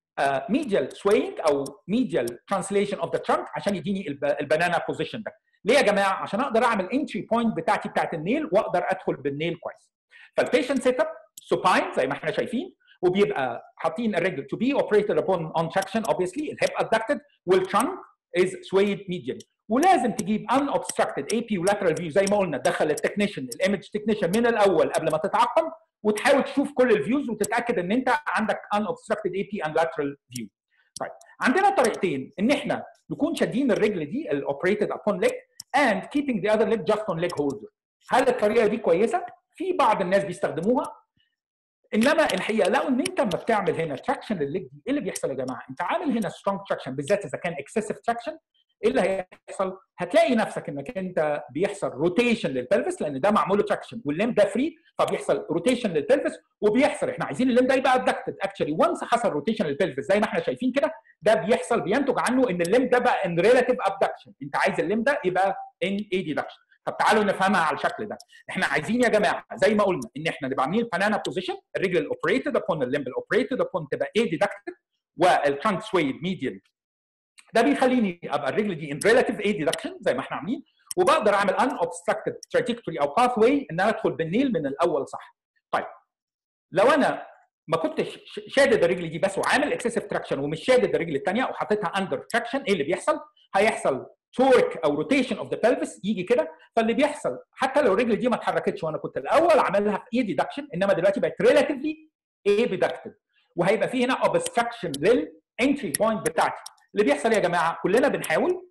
medial swaying او medial translation of the trunk عشان يديني البانانا بوزيشن ده. ليه يا جماعه؟ عشان اقدر اعمل entry point بتاعتي بتاعت النيل واقدر ادخل بالنيل كويس. فالبيشنت سيت اب supine زي ما احنا شايفين، وبيبقى حاطين الرجل to be operated upon on traction obviously، الهيب abducted والtrunk is swayed medially. ولازم تجيب unobstructed AP ولاترال فيو زي ما قلنا، تدخل التكنيشن الايمج تكنيشن من الاول قبل ما تتعقم، وتحاول تشوف كل الفيوز وتتاكد ان انت عندك unobstructed AP and lateral view. طيب عندنا طريقتين ان احنا نكون شادين الرجل دي الاوبريتد upon leg and keeping the other leg just on leg holder. هل الطريقه دي كويسه؟ في بعض الناس بيستخدموها، انما الحقيقه لو ان انت لما بتعمل هنا تراكشن للليج دي، ايه اللي بيحصل يا جماعه؟ انت عامل هنا سترونج تراكشن، بالذات اذا كان اكسسيف تراكشن، ايه اللي هيحصل؟ هتلاقي نفسك انك انت بيحصل روتيشن للبلفس لان ده معمول له تراكشن والليم ده فري، فبيحصل روتيشن للبلفس وبيحصل، احنا عايزين الليم ده يبقى ابدكتد اكشلي. وانس حصل روتيشن للبلفس زي ما احنا شايفين كده، ده بيحصل بينتج عنه ان الليم ده بقى ان ريلاتيف ابدكشن، انت عايز الليم ده يبقى ان اي ديدكشن. طب تعالوا نفهمها على الشكل ده. احنا عايزين يا جماعه زي ما قلنا ان احنا نبقى عاملين بانانا بوزيشن، الرجل الاوبريتد ابون الليمب الاوبريتد ابون تبقى اي ديدكتد والترانك سويد ميديال. ده بيخليني ابقى الرجل دي ان ريلاتيف اي ديدكشن زي ما احنا عاملين، وبقدر اعمل ان اوبستراكتد تراجكتوري او باث واي ان انا ادخل بالنيل من الاول صح. طيب لو انا ما كنتش شادد الرجل دي بس وعامل اكسسيف تراكشن ومش شادد الرجل الثانيه وحطيتها اندر تراكشن، ايه اللي بيحصل؟ هيحصل تورك او روتيشن اوف ذا pelvis يجي كده. فاللي بيحصل حتى لو الرجل دي ما اتحركتش وانا كنت الاول عاملها في اي ديدكشن، انما دلوقتي بقت ريلاتيفلي اي ديدكتد، وهيبقى في هنا اوبستراكشن للانتري بوينت بتاعتي. اللي بيحصل يا جماعه كلنا بنحاول،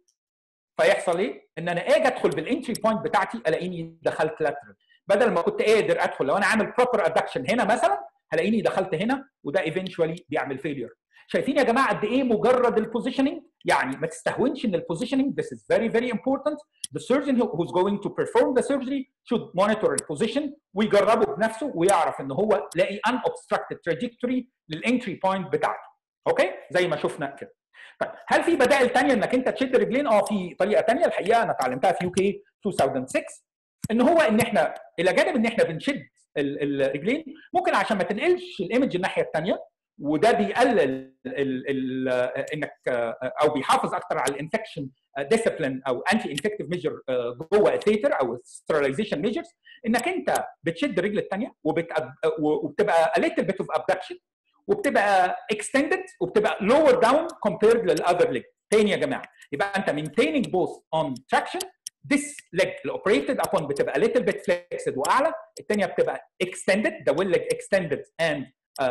فيحصل ايه؟ ان انا اجي ادخل بالانتري بوينت بتاعتي الاقيني دخلت لاترال، بدل ما كنت قادر ادخل لو انا عامل بروبر ادكشن هنا مثلا هلاقيني دخلت هنا، وده ايفينشولي بيعمل فيلير. شايفين يا جماعه قد ايه مجرد البوزيشننج؟ يعني ما تستهونش ان البوزيشننج this is very very important. The surgeon who's going to perform the surgery should monitor the position ويجربه بنفسه ويعرف ان هو لاقي unobstructed trajectory للانتري بوينت بتاعته. اوكي؟ زي ما شفنا كده. طيب هل في بدائل ثانيه انك انت تشد رجلين؟ في طريقه ثانيه الحقيقه انا اتعلمتها في UK 2006، ان هو ان احنا الى جانب ان احنا بنشد الرجلين، ممكن عشان ما تنقلش الايمج الناحيه الثانيه، وده بيقلل انك او بيحافظ اكتر على الانفكشن ديسيبلين او انتي انفكتيف ميجر جوه الثيتر او ستيرلايزيشن ميجرز، انك انت بتشد الرجل الثانيه وبتبقى a little bit of abduction وبتبقى extended وبتبقى lower down compared للاذر leg. تاني يا جماعه، يبقى انت maintaining both on traction. this leg operated upon بتبقى a little bit flexed واعلى، الثانيه بتبقى extended the will leg extended and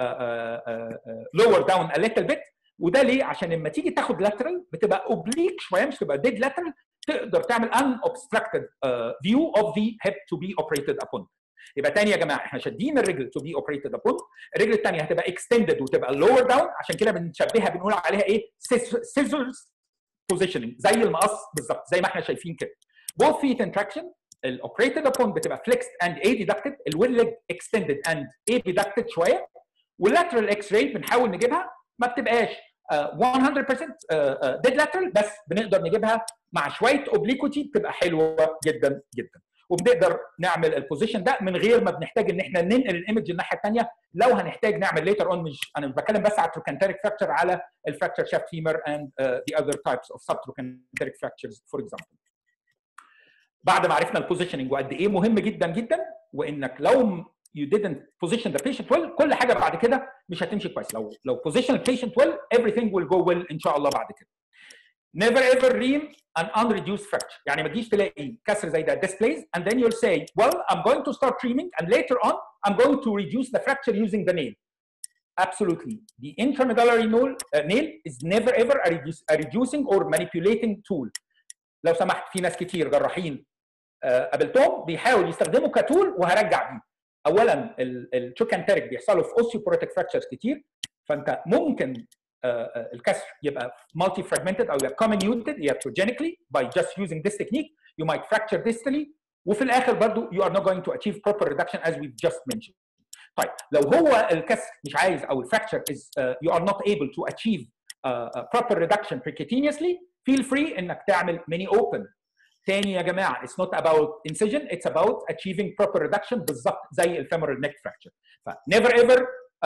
lower down a little bit. وده ليه؟ عشان لما تيجي تاخد lateral بتبقى oblique شويه مش تبقى dead lateral، تقدر تعمل unobstructed view of the hip to be operated upon. يبقى تاني يا جماعه احنا شادين الرجل to be operated upon، الرجل الثانيه هتبقى extended وتبقى lower down، عشان كده بنشبهها بنقول عليها ايه؟ scissors positioning زي المقص بالظبط زي ما احنا شايفين كده. both feet in traction الاوبريتد upon بتبقى flexed and adducted، الويل leg extended and adducted شويه، واللاترال اكس راي بنحاول نجيبها ما بتبقاش 100% dead lateral، بس بنقدر نجيبها مع شويه اوبليكوتي بتبقى حلوه جدا جدا، وبنقدر نعمل البوزيشن ده من غير ما بنحتاج ان احنا ننقل الايمج الناحيه الثانيه. لو هنحتاج نعمل ليتر اون، مش انا مش بتكلم بس على trochanteric fracture، على الفراكتشر شافت فيمر and the other types of subtrochanteric fractures for example. بعد ما عرفنا البوزيشننج وقد ايه مهم جدا جدا، وانك لو you didn't position the patient well كل حاجه بعد كده مش هتمشي كويس. لو position the patient well everything will go well ان شاء الله بعد كده. Never ever ream an unreduced fracture. يعني ما تجيش تلاقي كسر زي ده displaced and then you'll say well I'm going to start reaming and later on I'm going to reduce the fracture using the nail. Absolutely. The intramedullary nail is never ever a reducing or manipulating tool. لو سمحت، في ناس كتير جراحين قابلتهم بيحاولوا يستخدموا كتول وهرجع بيه. اولا التروكانتريك بيحصلوا في اوستيوبوروتيك فراكشرز كتير، فانت ممكن الكسر يبقى multi fragmented او يبقى comminuted iatrogenically by just using this technique you might fracture distally وفي الاخر برضو you are not going to achieve proper reduction as we've just mentioned. طيب لو هو الكسر مش عايز او الفراكشر is you are not able to achieve proper reduction percutaneously feel free انك تعمل mini open. تاني يا جماعه it's not about incision it's about achieving proper reduction بالظبط زي الفيمورال neck fracture. ف never ever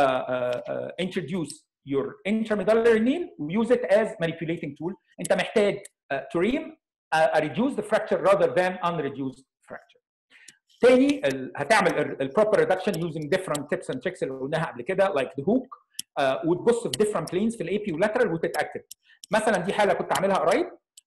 introduce your intramedullary nail use it as manipulating tool. انت محتاج to ream reduce the fracture rather than unreduced fracture. تاني هتعمل البروبر ريدكشن using different tips and tricks اللي قلناها قبل كده like the hook وتبص في different planes في الاي بي واللاترال وتتاكد. مثلا دي حاله كنت عاملها قريب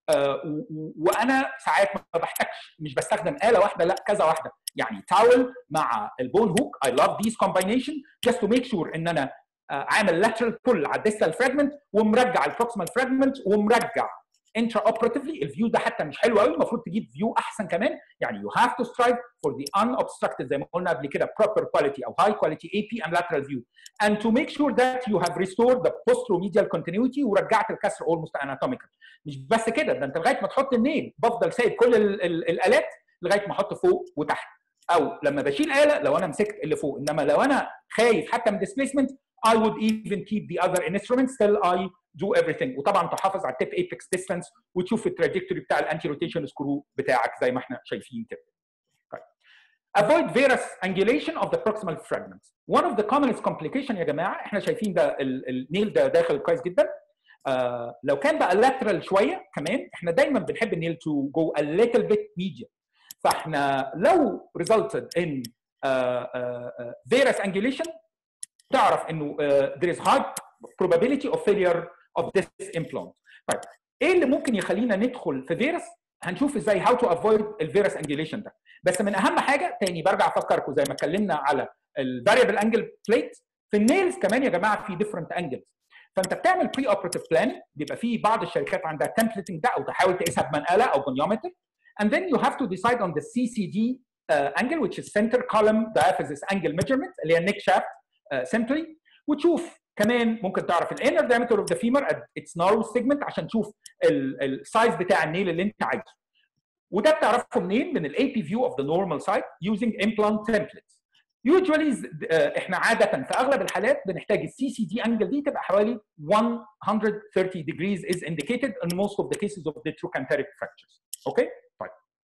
وانا ساعات ما بحتاجش مش بستخدم اله واحده لا كذا واحده يعني تاول مع البون هوك. I love these combination just to make sure ان انا عامل lateral pull على الديستال فراجمنت ومرجع البروكسيمال فراجمنت ومرجع انترا اوبراتيفلي. الفيو ده حتى مش حلو قوي المفروض تجيب فيو احسن كمان يعني you have to strive for the unobstructed زي ما قلنا قبل كده proper quality او high quality AP and lateral view and to make sure that you have restored the posteromedial continuity ورجعت الكسر almost anatomical. مش بس كده ده انت لغايه ما تحط النيل بفضل سايب كل الالات لغايه ما احط فوق وتحت او لما بشيل اله لو انا مسكت اللي فوق. انما لو انا خايف حتى من displacement I would even keep the other instruments till I do everything. وطبعا تحافظ على التيب ايبكس ديستانس وتشوف التراجكتوري بتاع الانتي روتيشن سكرو بتاعك زي ما احنا شايفين كده. طيب. Avoid varus angulation of the proximal fragments. One of the commonest complication يا جماعه احنا شايفين ده النيل ده داخل كويس جدا. لو كان بقى lateral شويه كمان احنا دايما بنحب النيل to go a little bit medial. فاحنا لو resulted in varus angulation تعرف انه there is high probability of failure of this implant. طيب ايه اللي ممكن يخلينا ندخل في فيروس؟ هنشوف ازاي how to avoid الفيروس angulation ده. بس من اهم حاجه تاني برجع افكركم زي ما اتكلمنا على الفاريبل انجل بليت في النيلز كمان يا جماعه في different angles. فانت بتعمل بري اوبراتيف بلان بيبقى في بعض الشركات عندها templating ده او تحاول تقيسها بمنقله او بنيومتر and then you have to decide on the CCD angle which is center column diaphysis angle measurement اللي هي neck shaft simply وتشوف كمان ممكن تعرف الانر diameter of the femur at its narrow segment عشان تشوف السايز بتاع النيل اللي انت عايزه. وده بتعرفه منين؟ من الاي بي فيو اوف ذا نورمال سايت using implant templates. Usually احنا عاده في اغلب الحالات بنحتاج السي سي دي انجل دي تبقى حوالي 130 degrees is indicated in most of the cases of the trochanteric fractures. اوكي؟ طيب.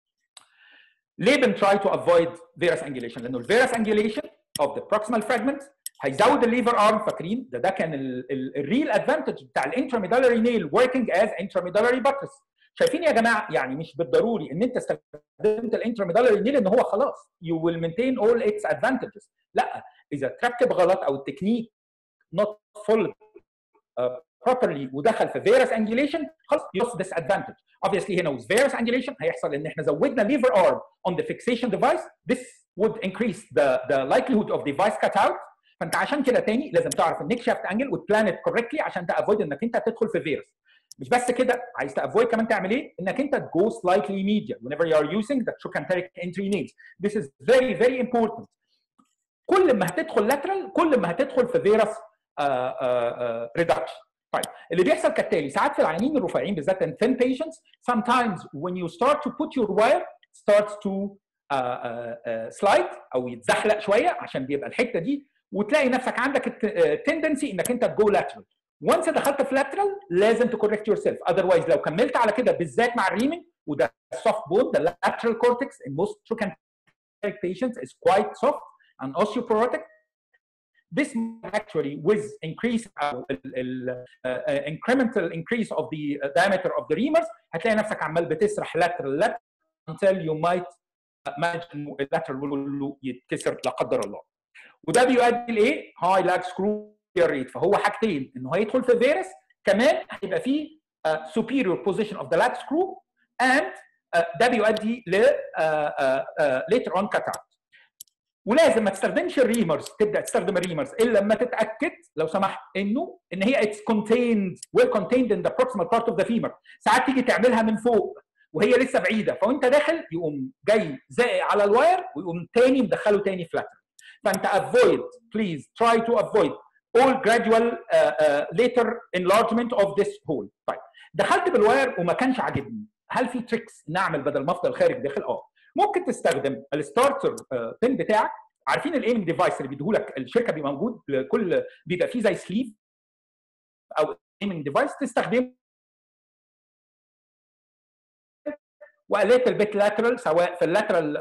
ليه بنتراي تو افويد فيروس angulation؟ لانه الفيروس angulation of the proximal fragment هيزود الليفر ارم. فاكرين ده كان الريل ادفانتج بتاع الانتراميدالري نيل working as intramedullary buttress. شايفين يا جماعه يعني مش بالضروري ان انت استخدمت الانتراميدالري نيل ان هو خلاص you will maintain all its advantages. لا اذا تركب غلط او التكنيك not full properly ودخل في فيروس angulation خلاص you lost this advantage. Obviously هنا with virus angulation هيحصل ان احنا زودنا lever arm on the fixation device. This would increase the likelihood of device cutout. فانت عشان كده تاني لازم تعرف النيك شافت انجل وتبلان ات كوركتلي عشان تافويد انك انت تدخل في فيروس. مش بس كده عايز تافويد كمان تعمل ايه؟ انك انت تجو slightly medial whenever you are using the trochanteric entry nails. This is very very important. كل ما هتدخل lateral كل ما هتدخل في فيروس reduction. طيب اللي بيحصل كالتالي ساعات في العيانين الرفيعين بالذات in thin patients sometimes when you start to put your wire starts to slide او يتزحلق شويه عشان بيبقى الحته دي وتلاقي نفسك عندك التندنسي انك انت تجو lateral. وانس دخلت في lateral لازم تكوركت يور سيلف otherwise لو كملت على كده بالذات مع الريمنج وده soft bone the lateral cortex in most trochanteric patients is quite soft and osteoporotic. This actually with increase incremental increase of the diameter of the reamers هتلاقي نفسك عمال بتسرح lateral until you might manage انه اللاترال يتكسر لا قدر الله. وده بيؤدي لايه؟ هاي لاج سكرو ريت. فهو حاجتين انه هيدخل في فيروس كمان هيبقى فيه superior position of the lag screw and ده بيؤدي ل later on cutout. ولازم ما تستخدمش الريمرز تبدا تستخدم الريمرز الا لما تتاكد لو سمحت ان هي it's contained well contained in the proximal part of the femur. ساعات تيجي تعملها من فوق وهي لسه بعيده فوانت داخل يقوم جاي زائق على الواير ويقوم تاني مدخله تاني فلاتر. فانت avoid please try to avoid all gradual later enlargement of this hole. طيب دخلت بالواير وما كانش عاجبني، هل في تريكس نعمل بدل ما افضل خارج داخل؟ ممكن تستخدم الستارتر بين بتاعك. عارفين الايمنج ديفايس اللي بيديهولك الشركه بيبقى موجود لكل، بيبقى فيه زي سليف او ايمنج ديفايس تستخدمه وقلت البيت لاترال، سواء في اللاترال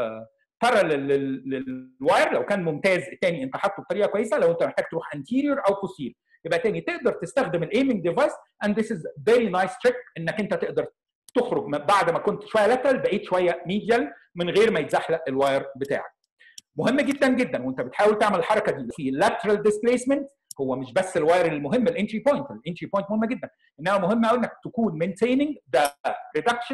بارالل للواير لو كان ممتاز، تاني انت حاطه بطريقه كويسه. لو انت محتاج تروح انتيريور او بوستيريور يبقى تاني تقدر تستخدم الايمنج ديفايس. اند ذيس از فيري نايس تريك انك انت تقدر تخرج بعد ما كنت شويه لاترال بقيت شويه ميديال من غير ما يتزحلق الواير بتاعك. مهم جدا جدا وانت بتحاول تعمل الحركه دي في اللاترال ديسبيسمنت. هو مش بس الواير المهم، الانتري بوينت مهمه جدا، انما مهم قوي انك تكون maintaining the reduction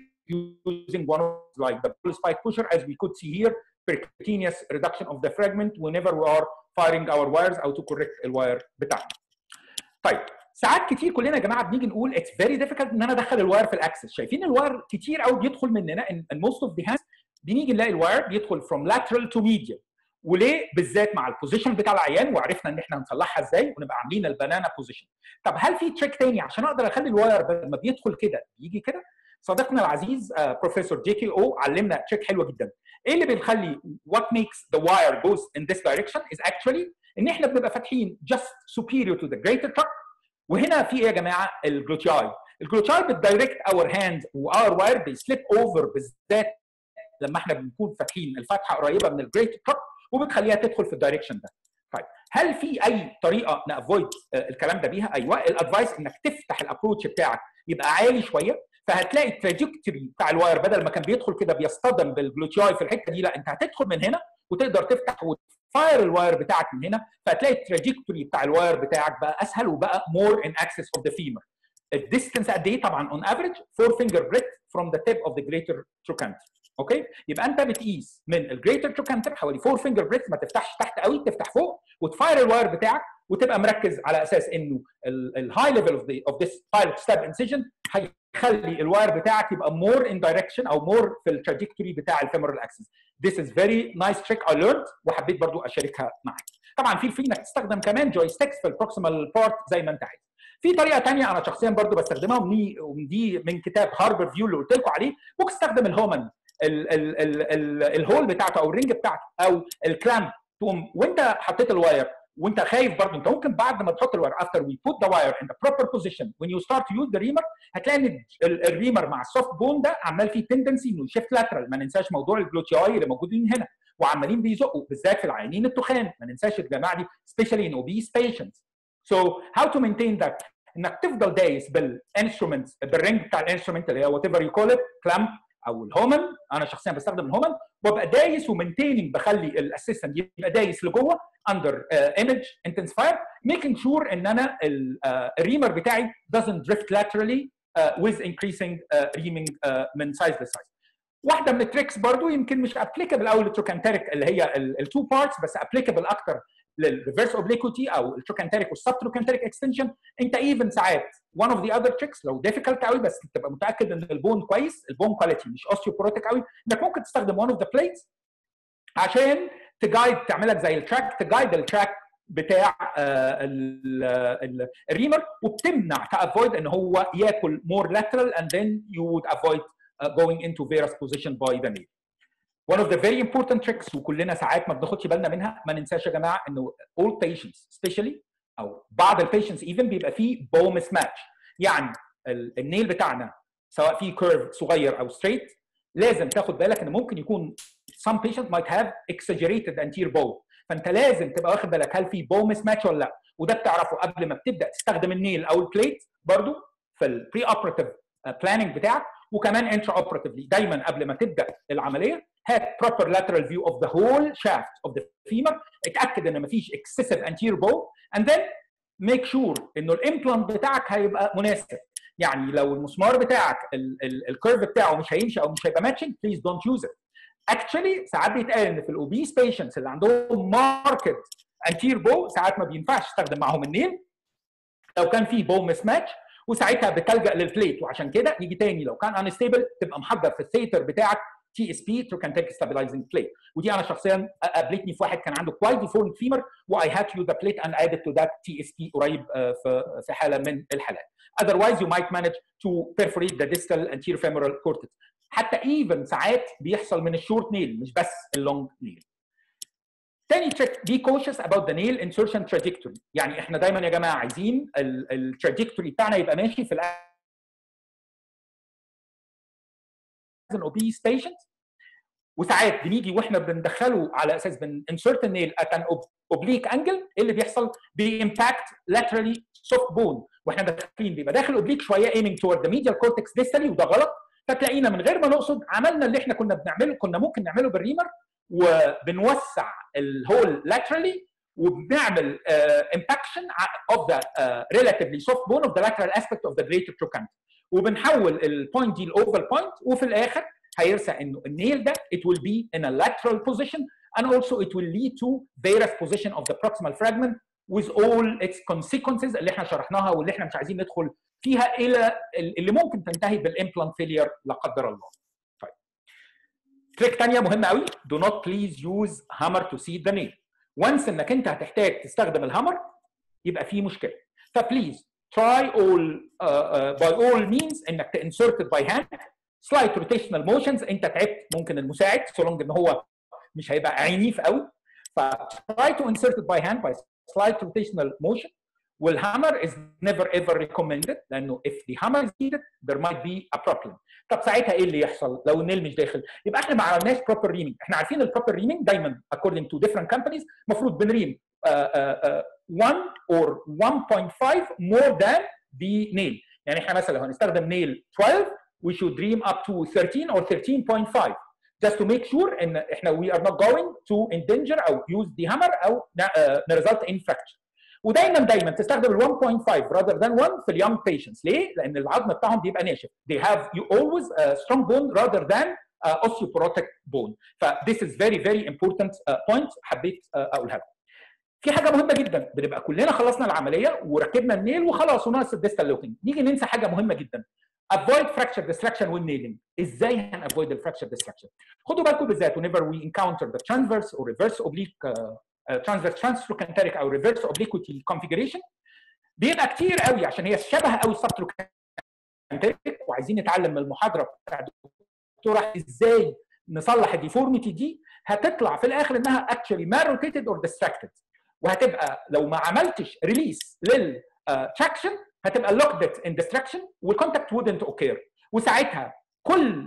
using one of like the pull spike pusher as we could see here, percutaneous reduction of the fragment whenever we are firing our wires او to correct الواير بتاعنا. طيب ساعات كتير كلنا يا جماعه بنيجي نقول it's very difficult ان انا ادخل الواير في الاكسس. شايفين الواير كتير قوي بيدخل مننا in most of the hands، بنيجي نلاقي الواير بيدخل from lateral to medial. وليه؟ بالذات مع البوزيشن بتاع العيان، وعرفنا ان احنا هنصلحها ازاي ونبقى عاملين البنانا بوزيشن. طب هل في تريك تاني عشان اقدر اخلي الواير لما بيدخل كده يجي كده؟ صديقنا العزيز بروفيسور جي كي او علمنا تريك حلوه جدا. ايه اللي بنخلي what makes the wire goes in this direction is actually ان احنا بنبقى فاتحين just superior to the greater trunk. وهنا في ايه يا جماعه؟ الجلوتياي. الجلوتياي بتدايركت اور هاند واور واير بيسليب اوفر، بالذات لما احنا بنكون فاتحين الفتحه قريبه من الجريتر ترك وبتخليها تدخل في الدايركشن ده. طيب هل في اي طريقه نافويد الكلام ده بيها؟ ايوه، الادفايس انك تفتح الابروتش بتاعك يبقى عالي شويه، فهتلاقي التراجكتوري بتاع الواير بدل ما كان بيدخل كده بيصطدم بالجلوتياي في الحته دي، لا انت هتدخل من هنا وتقدر تفتح وتفاير الواير بتاعك من هنا، فهتلاقي التراجكتوري بتاع الواير بتاعك بقى اسهل وبقى مور ان اكسس اوف ذا فيمر. الديستنس قد ايه؟ طبعا اون افريج 4 فينجر بريث فروم ذا تيب اوف ذا جريتر تروكانتر. اوكي، يبقى انت بتقيس من الجريتر تروكانتر حوالي 4 فينجر بريث، ما تفتحش تحت قوي، تفتح فوق وتفاير الواير بتاعك وتبقى مركز على اساس انه الهاي ليفل اوف ذس بايلوت ستاب انسيجن هيخلي الواير بتاعك يبقى مور ان دايركشن او مور في التراجكتوري بتاع الفيمورال اكسس. This is very nice trick I learned وحبيت برضو اشاركها معاك. طبعا في انك تستخدم كمان جويستكس في البروكسيمال بارت زي ما انت عايز. في طريقه ثانيه انا شخصيا برضو بستخدمها ودي من كتاب هاربر فيو اللي قلت لكم عليه. ممكن تستخدم الهومن الهول بتاعته او الرينج بتاعته او الكلامب، تقوم وانت حطيت الواير وانت خايف برضه، انت ممكن بعد ما تحط الواير after we put the wire in the proper position when you start to use the reamer هتلاقي ان الريمر مع السوفت بون ده عمال فيه تندنسي انه يشيفت لاترال. ما ننساش موضوع الجلوتياي اللي موجودين هنا وعمالين بيزقوا بالذات في العيانين التخان، ما ننساش يا جماعه دي especially in obese patients. So how to maintain that؟ انك تفضل دايس بالانسترومنت، بالرينج بتاع الانسترومنت اللي هو whatever you call it، كلامب او الهومن. انا شخصيا بستخدم الهومن وابقى دايس ومينتيننج، بخلي الاسيستنت يبقى دايس لجوه اندر ايمج انتنسفاير ميكينج شور ان انا الريمر بتاعي doesn't drift laterally with increasing reaming من سايز لسايز. واحده من التريكس برضو يمكن مش ابليكابل قوي للتروكانتريك اللي هي التو بارتس، بس ابليكابل اكتر للريفرس اوبليكوتي او التروكانتريك والسب تروكانتريك اكستنشن. انت ايفن ساعات one of the other tricks لو ديفيكالت قوي بس تبقى متاكد ان البون كويس، البون كواليتي مش اوستيوبوروتيك قوي، انك ممكن تستخدم one of the plates عشان تجايد، تعملك زي التراك، تجايد التراك بتاع الريمر وبتمنع تافويد ان هو ياكل more lateral and then you would avoid going into various position by the nail. One of the very important tricks وكلنا ساعات ما بناخدش بالنا منها، ما ننساش يا جماعه انه all patients especially او بعض البيشنتس even بيبقى فيه bow mismatch، يعني النيل بتاعنا سواء فيه كيرف صغير او straight لازم تاخد بالك ان ممكن يكون some patient might have exaggerated anterior bow، فانت لازم تبقى واخد بالك هل في bow mismatch ولا لا، وده بتعرفه قبل ما بتبدا تستخدم النيل او البليت برضو في البري اوبراتيف بلاننج بتاعك، وكمان انترا اوبراتيفلي دايما قبل ما تبدا العمليه هات proper lateral view of the whole shaft of the femur، اتاكد ان مفيش excessive anterior bow and then make sure انه الامبلانت بتاعك هيبقى مناسب. يعني لو المسمار بتاعك الكيرف بتاعه مش هيمشي او مش هيبقى ماتشنج please don't use it. actually ساعات بيتقال ان في الاوبيس patients اللي عندهم marked anterior bow ساعات ما بينفعش تستخدم معاهم النيل لو كان في bow mismatch، وساعتها بتلجأ للبليت. وعشان كده يجي تاني لو كان unstable تبقى محضر في الثيتر بتاعك تي اس بي تروكانتريك ستابلايزنج بليت. ودي انا شخصيا قابلتني في واحد كان عنده كوايت ديفورمد فيمر واي هاد تو ذا بليت اند ادد تو ذات تي اس بي قريب في حاله من الحالات. otherwise you might manage to perforate the distal anterior femoral cortex. حتى even ساعات بيحصل من الشورت نيل مش بس اللونج نيل. تاني تريك be cautious about the nail insertion trajectory. يعني احنا دايما يا جماعه عايزين التراجكتوري بتاعنا يبقى ماشي في an obese patient، وساعات بنيجي واحنا بندخله على اساس بنinsert النيل at an oblique angle. ايه اللي بيحصل؟ بيمباكت laterally soft bone واحنا داخلين، بيبقى داخل اوبليك شويه aiming toward the medial cortex distally، وده غلط. فتلاقينا من غير ما نقصد عملنا اللي احنا كنا بنعمله، كنا ممكن نعمله بالريمر، وبنوسع الهول laterally وبنعمل impaction of the relatively soft bone of the lateral aspect of the greater trochanter، وبنحول البوينت دي لاوفال بوينت، وفي الاخر هيرسى انه النيل ده it will be in a lateral position and also it will lead to varus position of the proximal fragment with all its consequences اللي احنا شرحناها واللي احنا مش عايزين ندخل فيها الى اللي ممكن تنتهي بالامبلانت فيلير لا قدر الله. طيب تريك ثانيه مهمه قوي، do not please use hammer to seed the nail. once انك انت هتحتاج تستخدم الهامر يبقى في مشكله. فبليز try all by all means انك insert it by hand. slight rotational motions انت تعبت ممكن المساعد so long ان هو مش هيبقى عنيف قوي. ف try to insert it by hand by slight rotational motion. والhammer is never ever recommended لانه if the hammer is needed there might be a problem. طب ساعتها ايه اللي يحصل لو النيل مش داخل؟ يبقى احنا ما عملناش proper reaming. احنا عارفين البروبر reaming دايما according to different companies المفروض بنريم 1 or 1.5 more than the nail. يعني احنا مثلا لو هنستخدم نيل 12 we should ream up to 13 or 13.5 just to make sure ان احنا we are not going to endanger او use the hammer او result in fracture. ودايما تستخدم ال 1.5 rather than 1 في اليونج patients. ليه؟ لان العظم بتاعهم بيبقى ناشف. They have you always a strong bone rather than osteoporotic bone. ف this is very very important point حبيت اقولها لكم. في حاجه مهمه جدا، بنبقى كلنا خلصنا العمليه وركبنا النيل وخلاص وناقص الديستال لوكينج، نيجي ننسى حاجه مهمه جدا. avoid fracture distraction when nailing. ازاي هنavoid الفراكشر distraction؟ خدوا بالكم بالذات whenever we encounter the transverse or reverse oblique transverse transtrochanteric او reverse obliquity configuration بيبقى كتير قوي عشان هي شبه قوي subtrochanteric، وعايزين نتعلم من المحاضره بتاعت الدكتوره ازاي نصلح الديفورميتي دي. هتطلع في الاخر انها actually malrotated or distracted، وهتبقى لو ما عملتش ريليس للتراكشن هتبقى locked in distraction والكونتاكت wouldn't occur، وساعتها كل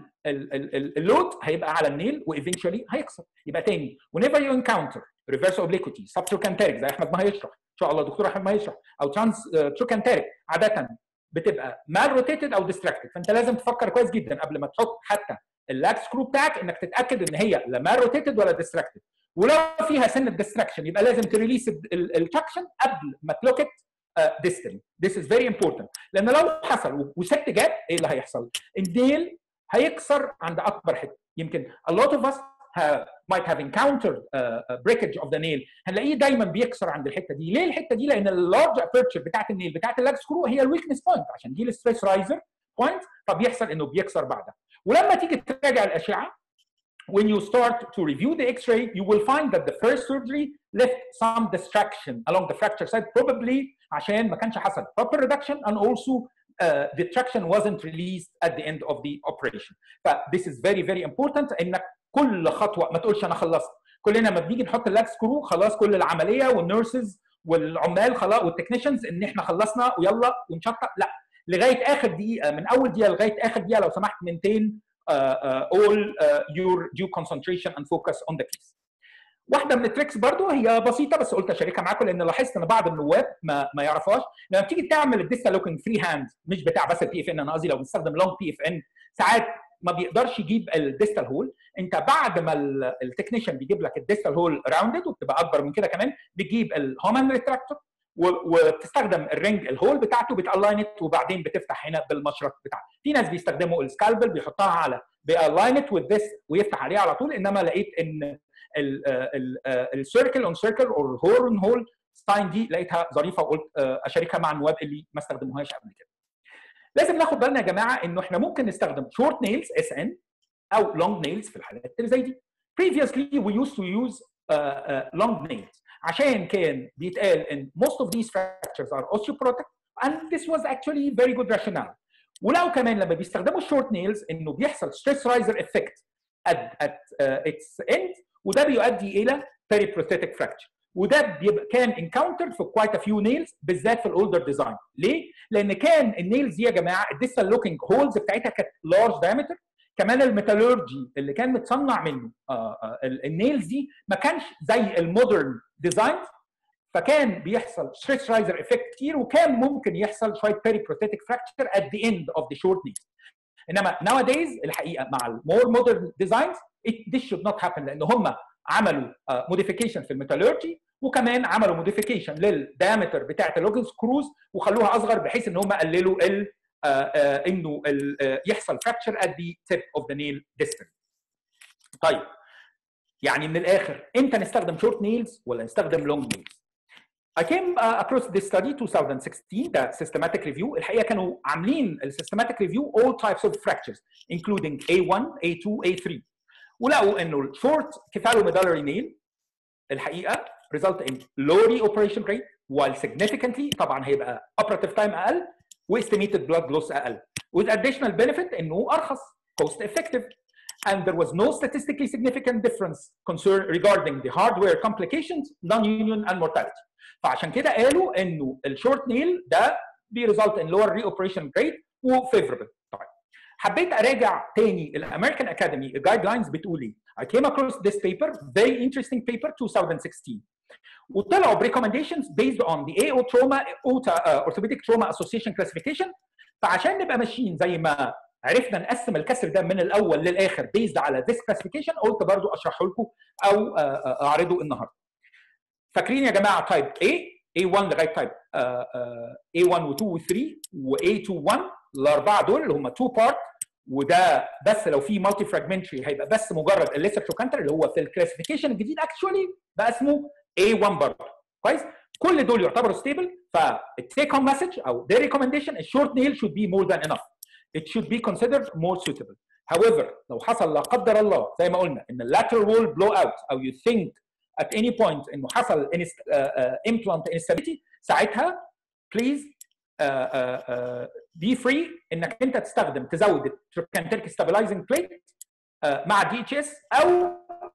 اللود هيبقى على النيل وايفينشولي هيكسر. يبقى تاني whenever you encounter reverse obliquity subtrochanteric زي احمد ما هيشرح ان شاء الله دكتور احمد ما هيشرح او transtrochanteric عاده بتبقى mal rotated او distracted، فانت لازم تفكر كويس جدا قبل ما تحط حتى اللاج سكرو بتاعك انك تتاكد ان هي لا mal rotated ولا distracted، ولو فيها سنه ديستراكشن يبقى لازم تريليس التراكشن قبل ما تلوكت ديستني. This is very important لان لو حصل وست جاب ايه اللي هيحصل؟ النيل هيكسر عند اكبر حته. يمكن a lot of us might have encountered breakage of the nail، هنلاقيه دايما بيكسر عند الحته دي. ليه الحته دي؟ لان اللارج ابيرتشر بتاعت النيل بتاعت اللاج سكرو هي الويكنس بوينت، عشان دي الستريس رايزر بوينت، فبيحصل انه بيكسر بعدها. ولما تيجي تراجع الاشعه when you start to review the X-ray, you will find that the first surgery left some distraction along the fracture side, probably عشان ما كانش حصل proper reduction and also the traction wasn't released at the end of the operation. ف this is very very important انك كل خطوه ما تقولش انا خلصت. كلنا لما بنيجي نحط اللاج سكرو خلاص كل العمليه والنيرسز والعمال خلاص والتكنيشنز ان احنا خلصنا ويلا ونشطب، لا، لغايه اخر دقيقه، من اول دقيقه لغايه اخر دقيقه لو سمحت maintain all your due concentration and focus on the case. واحده من التريكس برضو هي بسيطه بس قلت اشاركها معاكم لان لاحظت ان بعض النواب ما يعرفوهاش. لما تيجي تعمل الديستال لوكينج فري هاند مش بتاع بس البي اف ان، انا قصدي لو بنستخدم لونج بي اف ان ساعات ما بيقدرش يجيب الديستال هول. انت بعد ما التكنيشن بيجيب لك الديستال هول راوندد وبتبقى اكبر من كده كمان، بتجيب الهومان ريتراكتور وبتستخدم الرينج الهول بتاعته بتالاين وبعدين بتفتح هنا بالمشرط بتاعه. في ناس بيستخدموا السكالبل بيحطها على بيالاين وذ ذس ويفتح عليه على طول، انما لقيت ان السيركل اون سيركل او هول اون هول ستاين دي لقيتها ظريفه وقلت اشاركها مع النواب اللي ما استخدموهاش قبل كده. لازم ناخد بالنا يا جماعه انه احنا ممكن نستخدم شورت نيلز اس ان او long nails في الحالات اللي زي دي. Previously we used to use long nails عشان كان بيتقال ان most of these fractures are osteoporotic and this was actually very good rationale. ولو كمان لما بيستخدموا short nails انه بيحصل stress riser effect at its end وده بيؤدي الى periprosthetic fracture. وده بيبقى كان encountered في quite a few nails بالذات في الاولدر ديزاين. ليه؟ لان كان النيلز دي يا جماعه الديستال لوكينج هولز بتاعتها كانت large diameter. كمان الميتالورجي اللي كان متصنع منه النيلز دي ما كانش زي المودرن ديزاين، فكان بيحصل ستريس رايزر افكت كتير وكان ممكن يحصل شويه بيريبروثيتك فراكشر at the end of the short nails. انما nowadays الحقيقه مع المور مودرن ديزاينز this should not happen لان هم عملوا موديفيكيشن في الميتالورجي وكمان عملوا موديفيكيشن للدايمتر بتاعت اللوجن سكروز وخلوها اصغر بحيث ان هم قللوا انه يحصل فراكشر at the tip of the nail distance. طيب يعني من الاخر امتى نستخدم شورت نيلز ولا نستخدم لونج نيلز؟ I came across this study 2016 ده systematic review. الحقيقه كانوا عاملين السيستماتيك ريفيو all types of fractures including A1, A2, A3 ولقوا انه الشورت cephalomedullary nail الحقيقه result in low reoperation rate while significantly طبعا هيبقى operative time اقل و estimated blood loss اقل with additional benefit انه ارخص cost effective and there was no statistically significant difference regarding the hardware complications, non-union and mortality. فعشان كده قالوا انه الشورت نيل ده بيريزلت ان lower reoperation rate وفيفربل. طيب حبيت اراجع تاني الامريكان اكاديمي الجايد لاينز بتقول ايه. I came across this paper, very interesting paper 2016 وطلعوا recommendations based on the AO trauma orthopedic trauma association classification. فعشان نبقى ماشيين زي ما عرفنا نقسم الكسر ده من الاول للاخر based على this classification قلت برضو اشرحه لكم او اعرضه النهارده. فاكرين يا جماعه تايب A A1 لغايه تايب A1 و2 و3 و A21 الاربعه دول اللي هم 2 بارت وده بس لو في مالتي فراجمنتري هيبقى بس مجرد الليسر تروكانتر اللي هو في الكلاسيفيكيشن الجديد اكشولي بقى اسمه A1 برضه. كويس؟ كل دول يعتبروا ستيبل فالتيك هوم مسج او their recommendation الشورت نيل should be more than enough. It should be considered more suitable. However لو حصل لا قدر الله زي ما قلنا ان lateral wall blow out او you think at any point انه حصل implant instability ساعتها please be free انك انت تزود التروكانتريك stabilizing plate مع دي اتش اس او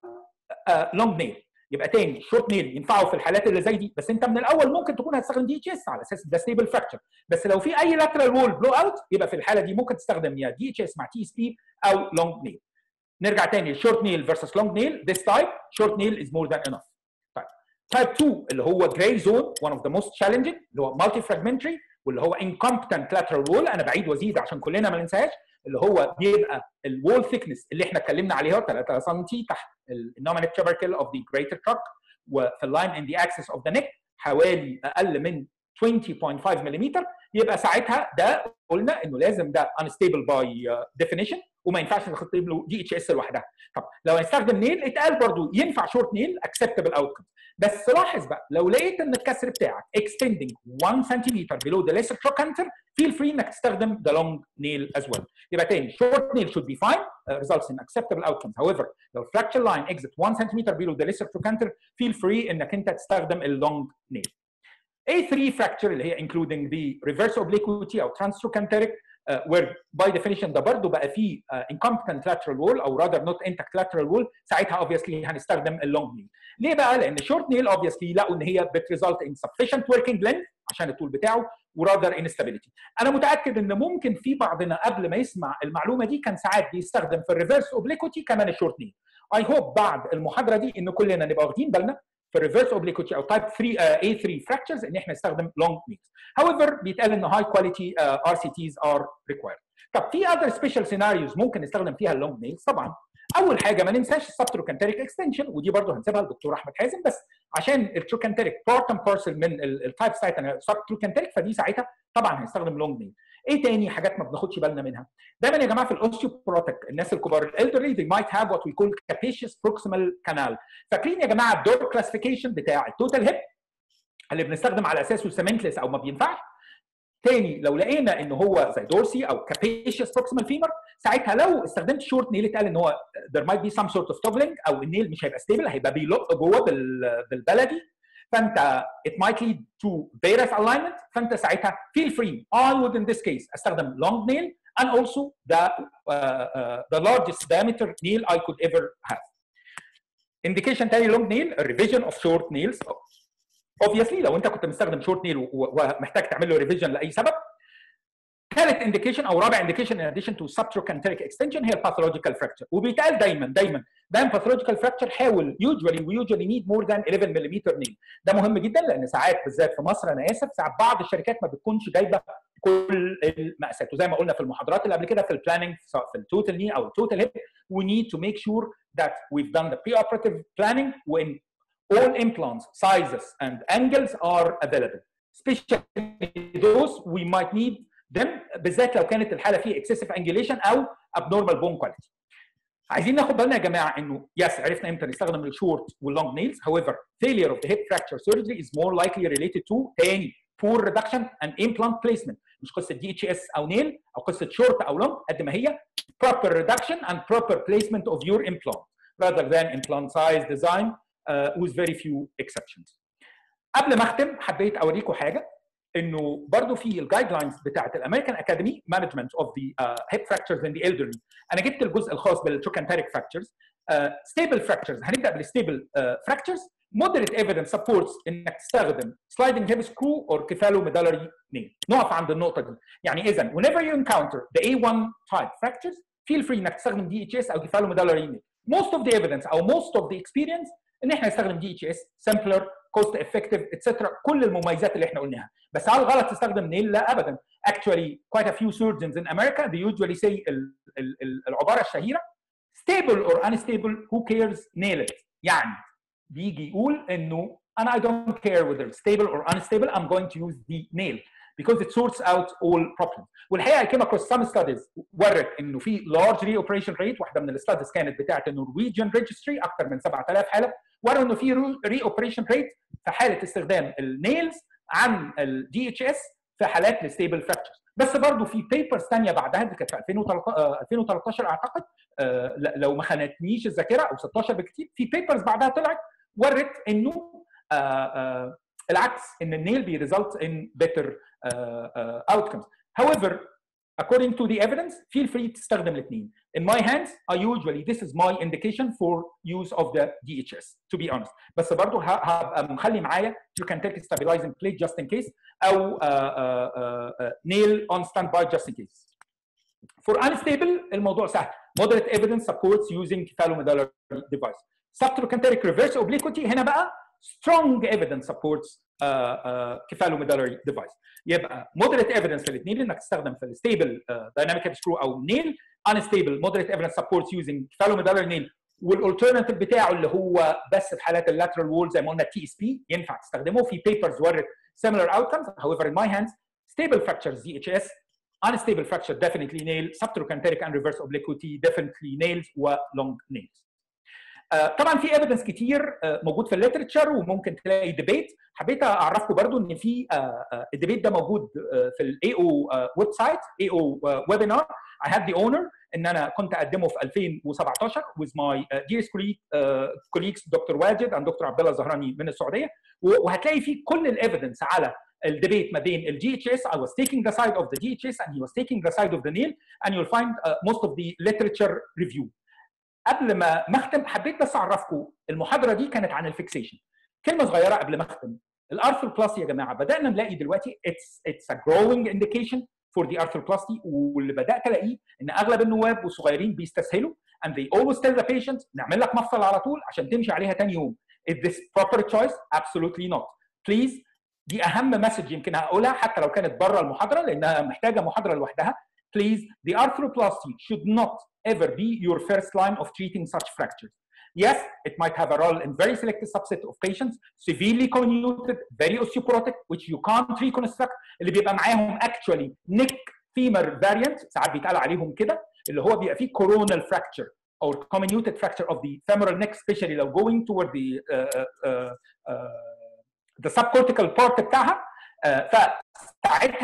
لونج نيل. يبقى تاني شورت نيل ينفعوا في الحالات اللي زي دي بس انت من الاول ممكن تكون هتستخدم دي اتش اس على اساس ده ستيبل فراكشر بس لو في اي lateral wall blow out يبقى في الحاله دي ممكن تستخدم يا دي اتش اس مع تي اس بي او لونج نيل. نرجع تاني short nail versus long nail. This type short nail is more than enough. طيب type 2 اللي هو gray zone one of the most challenging اللي هو multi fragmentary واللي هو incompetent lateral wall. انا بعيد وازيد عشان كلنا ما ننساهاش اللي هو بيبقى الوول thickness اللي احنا اتكلمنا عليها 3 سم تحت الnominate tubercle of the greater trunk وفي اللاين in the axis of the neck حوالي اقل من 20.5 ملم. يبقى ساعتها ده قلنا انه لازم ده unstable by definition وما ينفعش نحط له دي اتش اس لوحدها. طب لو هنستخدم نيل اتقال برضو ينفع شورت نيل acceptable outcome بس لاحظ بقى لو لقيت ان الكسر بتاعك extending 1 سم below the lesser trochanter feel free انك تستخدم the long nail as well. يبقى تاني short nail should be fine results in acceptable outcomes. However لو fracture line exit 1 سم below the lesser trochanter feel free انك انت تستخدم ال long nail. A3 fracture اللي هي including the reverse obliquity او transtrochanteric where by definition ده برضه بقى فيه incompetent lateral wall او rather not intact lateral wall ساعتها obviously هنستخدم اللونج نيل. ليه بقى؟ لان الشورت نيل obviously لقوا ان هي بتريزلت in sufficient working length عشان الطول بتاعه وrather instability. انا متاكد ان ممكن في بعضنا قبل ما يسمع المعلومه دي كان ساعات بيستخدم في الريفرس اوبليكوتي كمان الشورت نيل. I hope بعد المحاضره دي ان كلنا نبقى واخدين بالنا في الريفرس اوبليكوتي او تايب 3 A3 fractures ان احنا نستخدم long nails. However بيتقال ان high quality RCTs are required. طب في other special scenarios ممكن نستخدم فيها اللونج nails. طبعا اول حاجه ما ننساش السبتروكانتريك اكستنشن ودي برضه هنسيبها للدكتور احمد حازم بس عشان التروكانتريك بارت اند بارسل من التايب بتاعتنا سبتروكانتريك فدي ساعتها طبعا هنستخدم لونج نيل. ايه تاني حاجات ما بناخدش بالنا منها؟ دايما يا جماعه في الاوستيوبروتيك الناس الكبار الالدرلي they might have what we call capacious proximal canal. فاكرين يا جماعه الدور كلاسيفيكيشن بتاع التوتال هيب اللي بنستخدم على اساسه سيمنتلس او ما بينفعش؟ تاني لو لقينا ان هو زي دورسي او كابيشيوس بروكسيمال فيمر، ساعتها لو استخدمت شورت نيل اتقال ان هو there might be some sort of toggling او النيل مش هيبقى ستيبل، هيبقى بيلق جوه بالبلدي، فانت it might lead to various alignment. فانت ساعتها feel free I would in this case استخدم long nail and also the largest diameter nail I could ever have. indication تاني long nail revision of short nails. obviously لو انت كنت مستخدم شورت نيل ومحتاج تعمل له ريفيجن لاي سبب. ثالث انديكيشن او رابع انديكيشن in addition to subtrochanteric extension هي الباثولوجيكال فراكتشر، وبيتقال دايما باثولوجيكال فراكتشر حاول usually need more than 11 ملم نيل. ده مهم جدا لان ساعات بالذات في مصر انا اسف ساعات بعض الشركات ما بتكونش جايبه كل المقاسات، وزي ما قلنا في المحاضرات اللي قبل كده في البلاننج سواء في التوتال ني او التوتال هيب we need to make sure that we've done the pre-operative planning when all implants sizes and angles are available, especially those we might need them بالذات لو كانت الحاله فيه excessive angulation او abnormal bone quality. عايزين ناخد بالنا يا جماعه انه يس عرفنا امتى نستخدم الشورت واللونج نيلز. however failure of the hip fracture surgery is more likely related to تاني poor reduction and implant placement. مش قصه DHS او نيل او قصه شورت او لونج قد ما هي proper reduction and proper placement of your implant rather than implant size design with very few exceptions. قبل ما اختم حبيت اوريكم حاجه انه برضه في الجايد لاينز بتاعت الامريكان اكاديمي مانجمنت اوف ذا هيب فراكتشرز ان ذا elderly. انا جبت الجزء الخاص بالتروكانتريك فراكتشرز. ستيبل فراكتشرز هنبدا بالستيبل فراكتشرز. moderate evidence supports انك تستخدم sliding hip screw or cephalomedullary nail. نقف عند النقطه دي. يعني اذا whenever you encounter the A1 type fractures feel free انك تستخدم DHS او cephalomedullary nail. most of the evidence او most of the experience ان احنا نستخدم DHS simpler cost effective etc. كل المميزات اللي احنا قلناها. بس هل غلط تستخدم نيل؟ لا ابدا. actually quite a few surgeons in America they usually say العباره الشهيره stable or unstable who cares nail it. يعني بيجي يقول انه انا I don't care whether it's stable or unstable I'm going to use the nail because it sorts out all problems. والحقيقه I came across some studies ورت انه في large reoperation rate. واحده من الستاديز كانت بتاعت النرويجن ريجستري اكثر من 7000 حاله وروا انه في reoperation rate في حاله استخدام النيلز عن الدي اتش اس في حالات الستيبل فراكتشرز. بس برضه في بيبرز ثانيه بعدها دي كانت في 2013 اعتقد لو ما خانتنيش الذاكره او 16 بكتير. في بيبرز بعدها طلعت ورت انه العكس ان النيل بيريزلت ان better outcomes. However according to the evidence feel free تستخدم الاثنين. In my hands I usually this is my indication for use of the DHS to be honest. بس برضه هبقى مخلي معايا you can take a stabilizing plate just in case او nail on standby just in case. For unstable الموضوع سهل. Moderate evidence supports using cephalomedullary device. Subtrochanteric reverse obliquity هنا بقى strong evidence supports cephalomedullary device. يبقى moderate evidence في الاثنين انك تستخدم في الستيبل dynamic hip screw او nail. unstable moderate evidence supports using cephalomedullary nail. والالترناتيف بتاعه اللي هو بس في حالات اللاترال وول زي ما قلنا تي اس بي ينفع تستخدمه. في papers ورت similar outcomes. However in my hands stable fractures DHS, unstable fracture definitely nail, subtrochanteric and reverse obliquity definitely nails و long nails. طبعا في ايفيدنس كتير موجود في الليترشر وممكن تلاقي ديبيت. حبيت اعرفكم برضو ان في الديبيت ده موجود في الاي او ويب سايت اي او ويبينار. I had the honor ان انا كنت اقدمه في 2017 with my dearest colleagues دكتور واجد and دكتور عبد الله الزهراني من السعوديه. وهتلاقي فيه كل الايفيدنس على الديبيت ما بين الجي اتش اس. I was taking the side of the GHS and he was taking the side of the nail and you'll find most of the literature review. قبل ما اختم حبيت بس اعرفكم المحاضره دي كانت عن الفيكسيشن. كلمه صغيره قبل ما اختم. الارثروبلاستي يا جماعه بدانا نلاقي دلوقتي it's a growing indication for the arthroplasty. واللي بدات الاقيه ان اغلب النواب والصغيرين بيستسهلوا and they always tell the patient نعمل لك مفصل على طول عشان تمشي عليها ثاني يوم. Is this proper choice? Absolutely not. Please دي اهم مسج يمكن هقولها حتى لو كانت بره المحاضره لانها محتاجه محاضره لوحدها. Please, the arthroplasty should not ever be your first line of treating such fractures. Yes, it might have a role in very selected subset of patients, severely comminuted, very osteoporotic, which you can't reconstruct, اللي بيبقى معاهم actually neck femur variant ساعات بيتقال عليهم كده اللي هو بيبقى فيه coronal fracture or comminuted fracture of the femoral neck, especially لو going toward the subcortical part بتاعها. فساعتها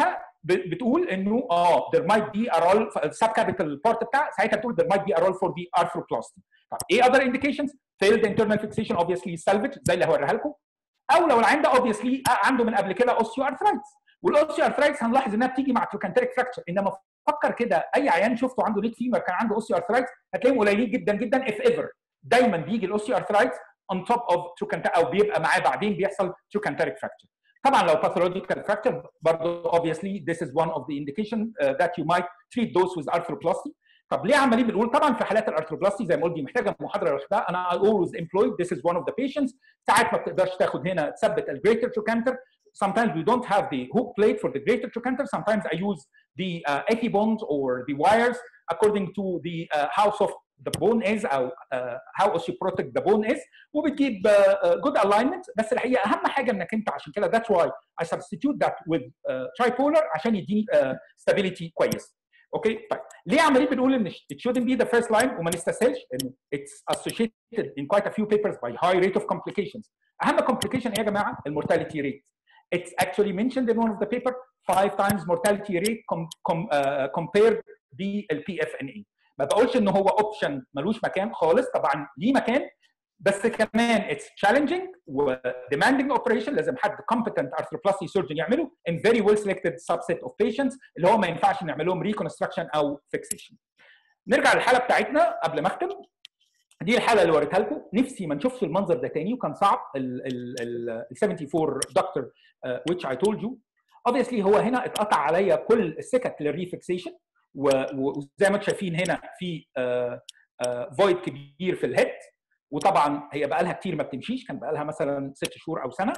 بتقول انه there might be a role subcapital part بتاع ساعتها بتقول there might be a role for the arthroplasty. طب ايه other indications؟ failed internal fixation obviously salvage زي اللي هوريها لكم، او لو العين ده obviously عنده من قبل كده osteoarthritis، والاوستيوارثرايتس هنلاحظ انها بتيجي مع تروكانتريك فراكشر، انما فكر كده اي عيان شفته عنده نيك فيمر كان عنده اوستيوارثرايتس هتلاقيهم قليلين جدا جدا if ever. دايما بيجي الاوستيوارثرايتس on top of trochanteric او بيبقى معاه بعدين بيحصل trochanteric fracture. طبعا لو pathological fracture برضه obviously this is one of the indication that you might treat those with arthroplasty. طب ليه عمالين بنقول؟ طبعا في حالات الارثروبلاستي زي ما قلت دي محتاجه محاضره لوحدها. انا I always employ this is one of the patients. ساعات ما بتقدرش تاخد هنا تثبت الجريتر trochanter. Sometimes we don't have the hook plate for the greater trochanter. Sometimes I use the echibonds or the wires according to the how soft the bone is او how osteoporotic the bone is، وبتجيب good alignment. بس الحقيقه اهم حاجه انك انت عشان كده that's why I substitute that with tripolar عشان يديني stability كويس. اوكي طيب ليه عمالين بنقول ان it shouldn't be the first line وما نستسهلش ان it's associated in quite a few papers by high rate of complications. اهم complication ايه يا جماعه؟ المورتاليتي ريت. It's actually mentioned in one of the paper 5 times mortality rate compared بالPFNA. ما بقولش ان هو اوبشن ملوش مكان خالص، طبعا ليه مكان، بس كمان it's challenging و demanding operation لازم حد competent arthroplasty surgeon يعمله in very well selected subset of patients اللي هو ما ينفعش نعمل لهم reconstruction او fixation. نرجع للحاله بتاعتنا قبل ما اختم. دي الحاله اللي وريتها لكم، نفسي ما نشوفش المنظر ده تاني وكان صعب. ال 74 دكتور which I told you obviously هو هنا اتقطع عليا كل السكك للريفكسيشن، وزي ما انتم شايفين هنا في فويد كبير في الهيد، وطبعا هي بقى لها كتير ما بتمشيش، كان بقى لها مثلا 6 شهور او سنه.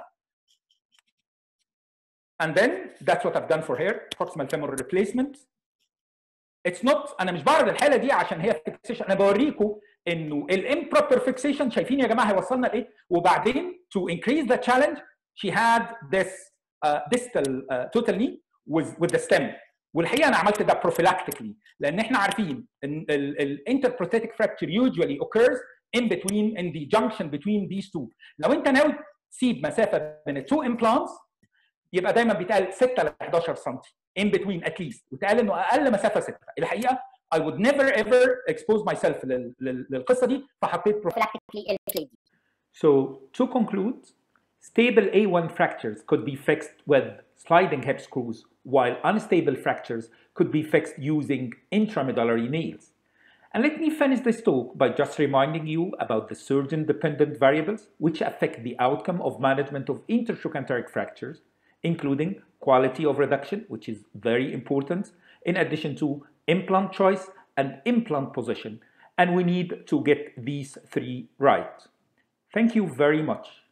and then that's what I've done for her proximal femoral replacement. It's not انا مش بعرض الحاله دي عشان هي فيكسيشن، انا بوريكم انه الامبروبر فيكسيشن شايفين يا جماعه هيوصلنا لايه، وبعدين to increase the challenge she had this distal total knee with the stem. والحقيقه انا عملت ده prophylactically لان احنا عارفين ان الانتربروثيتك fracture usually occurs in the junction between these two. لو انت ناوي تسيب مسافه بين التو implants يبقى دايما بيتقال 6 ل 11 سم in between at least، وتقال انه اقل مسافه 6. الحقيقه I would never ever expose myself للقصه دي فحطيت prophylactically الكليد. So to conclude, stable A1 fractures could be fixed with sliding hip screws, while unstable fractures could be fixed using intramedullary nails. And let me finish this talk by just reminding you about the surgeon-dependent variables which affect the outcome of management of intertrochanteric fractures, including quality of reduction, which is very important, in addition to implant choice and implant position. And we need to get these 3 right. Thank you very much.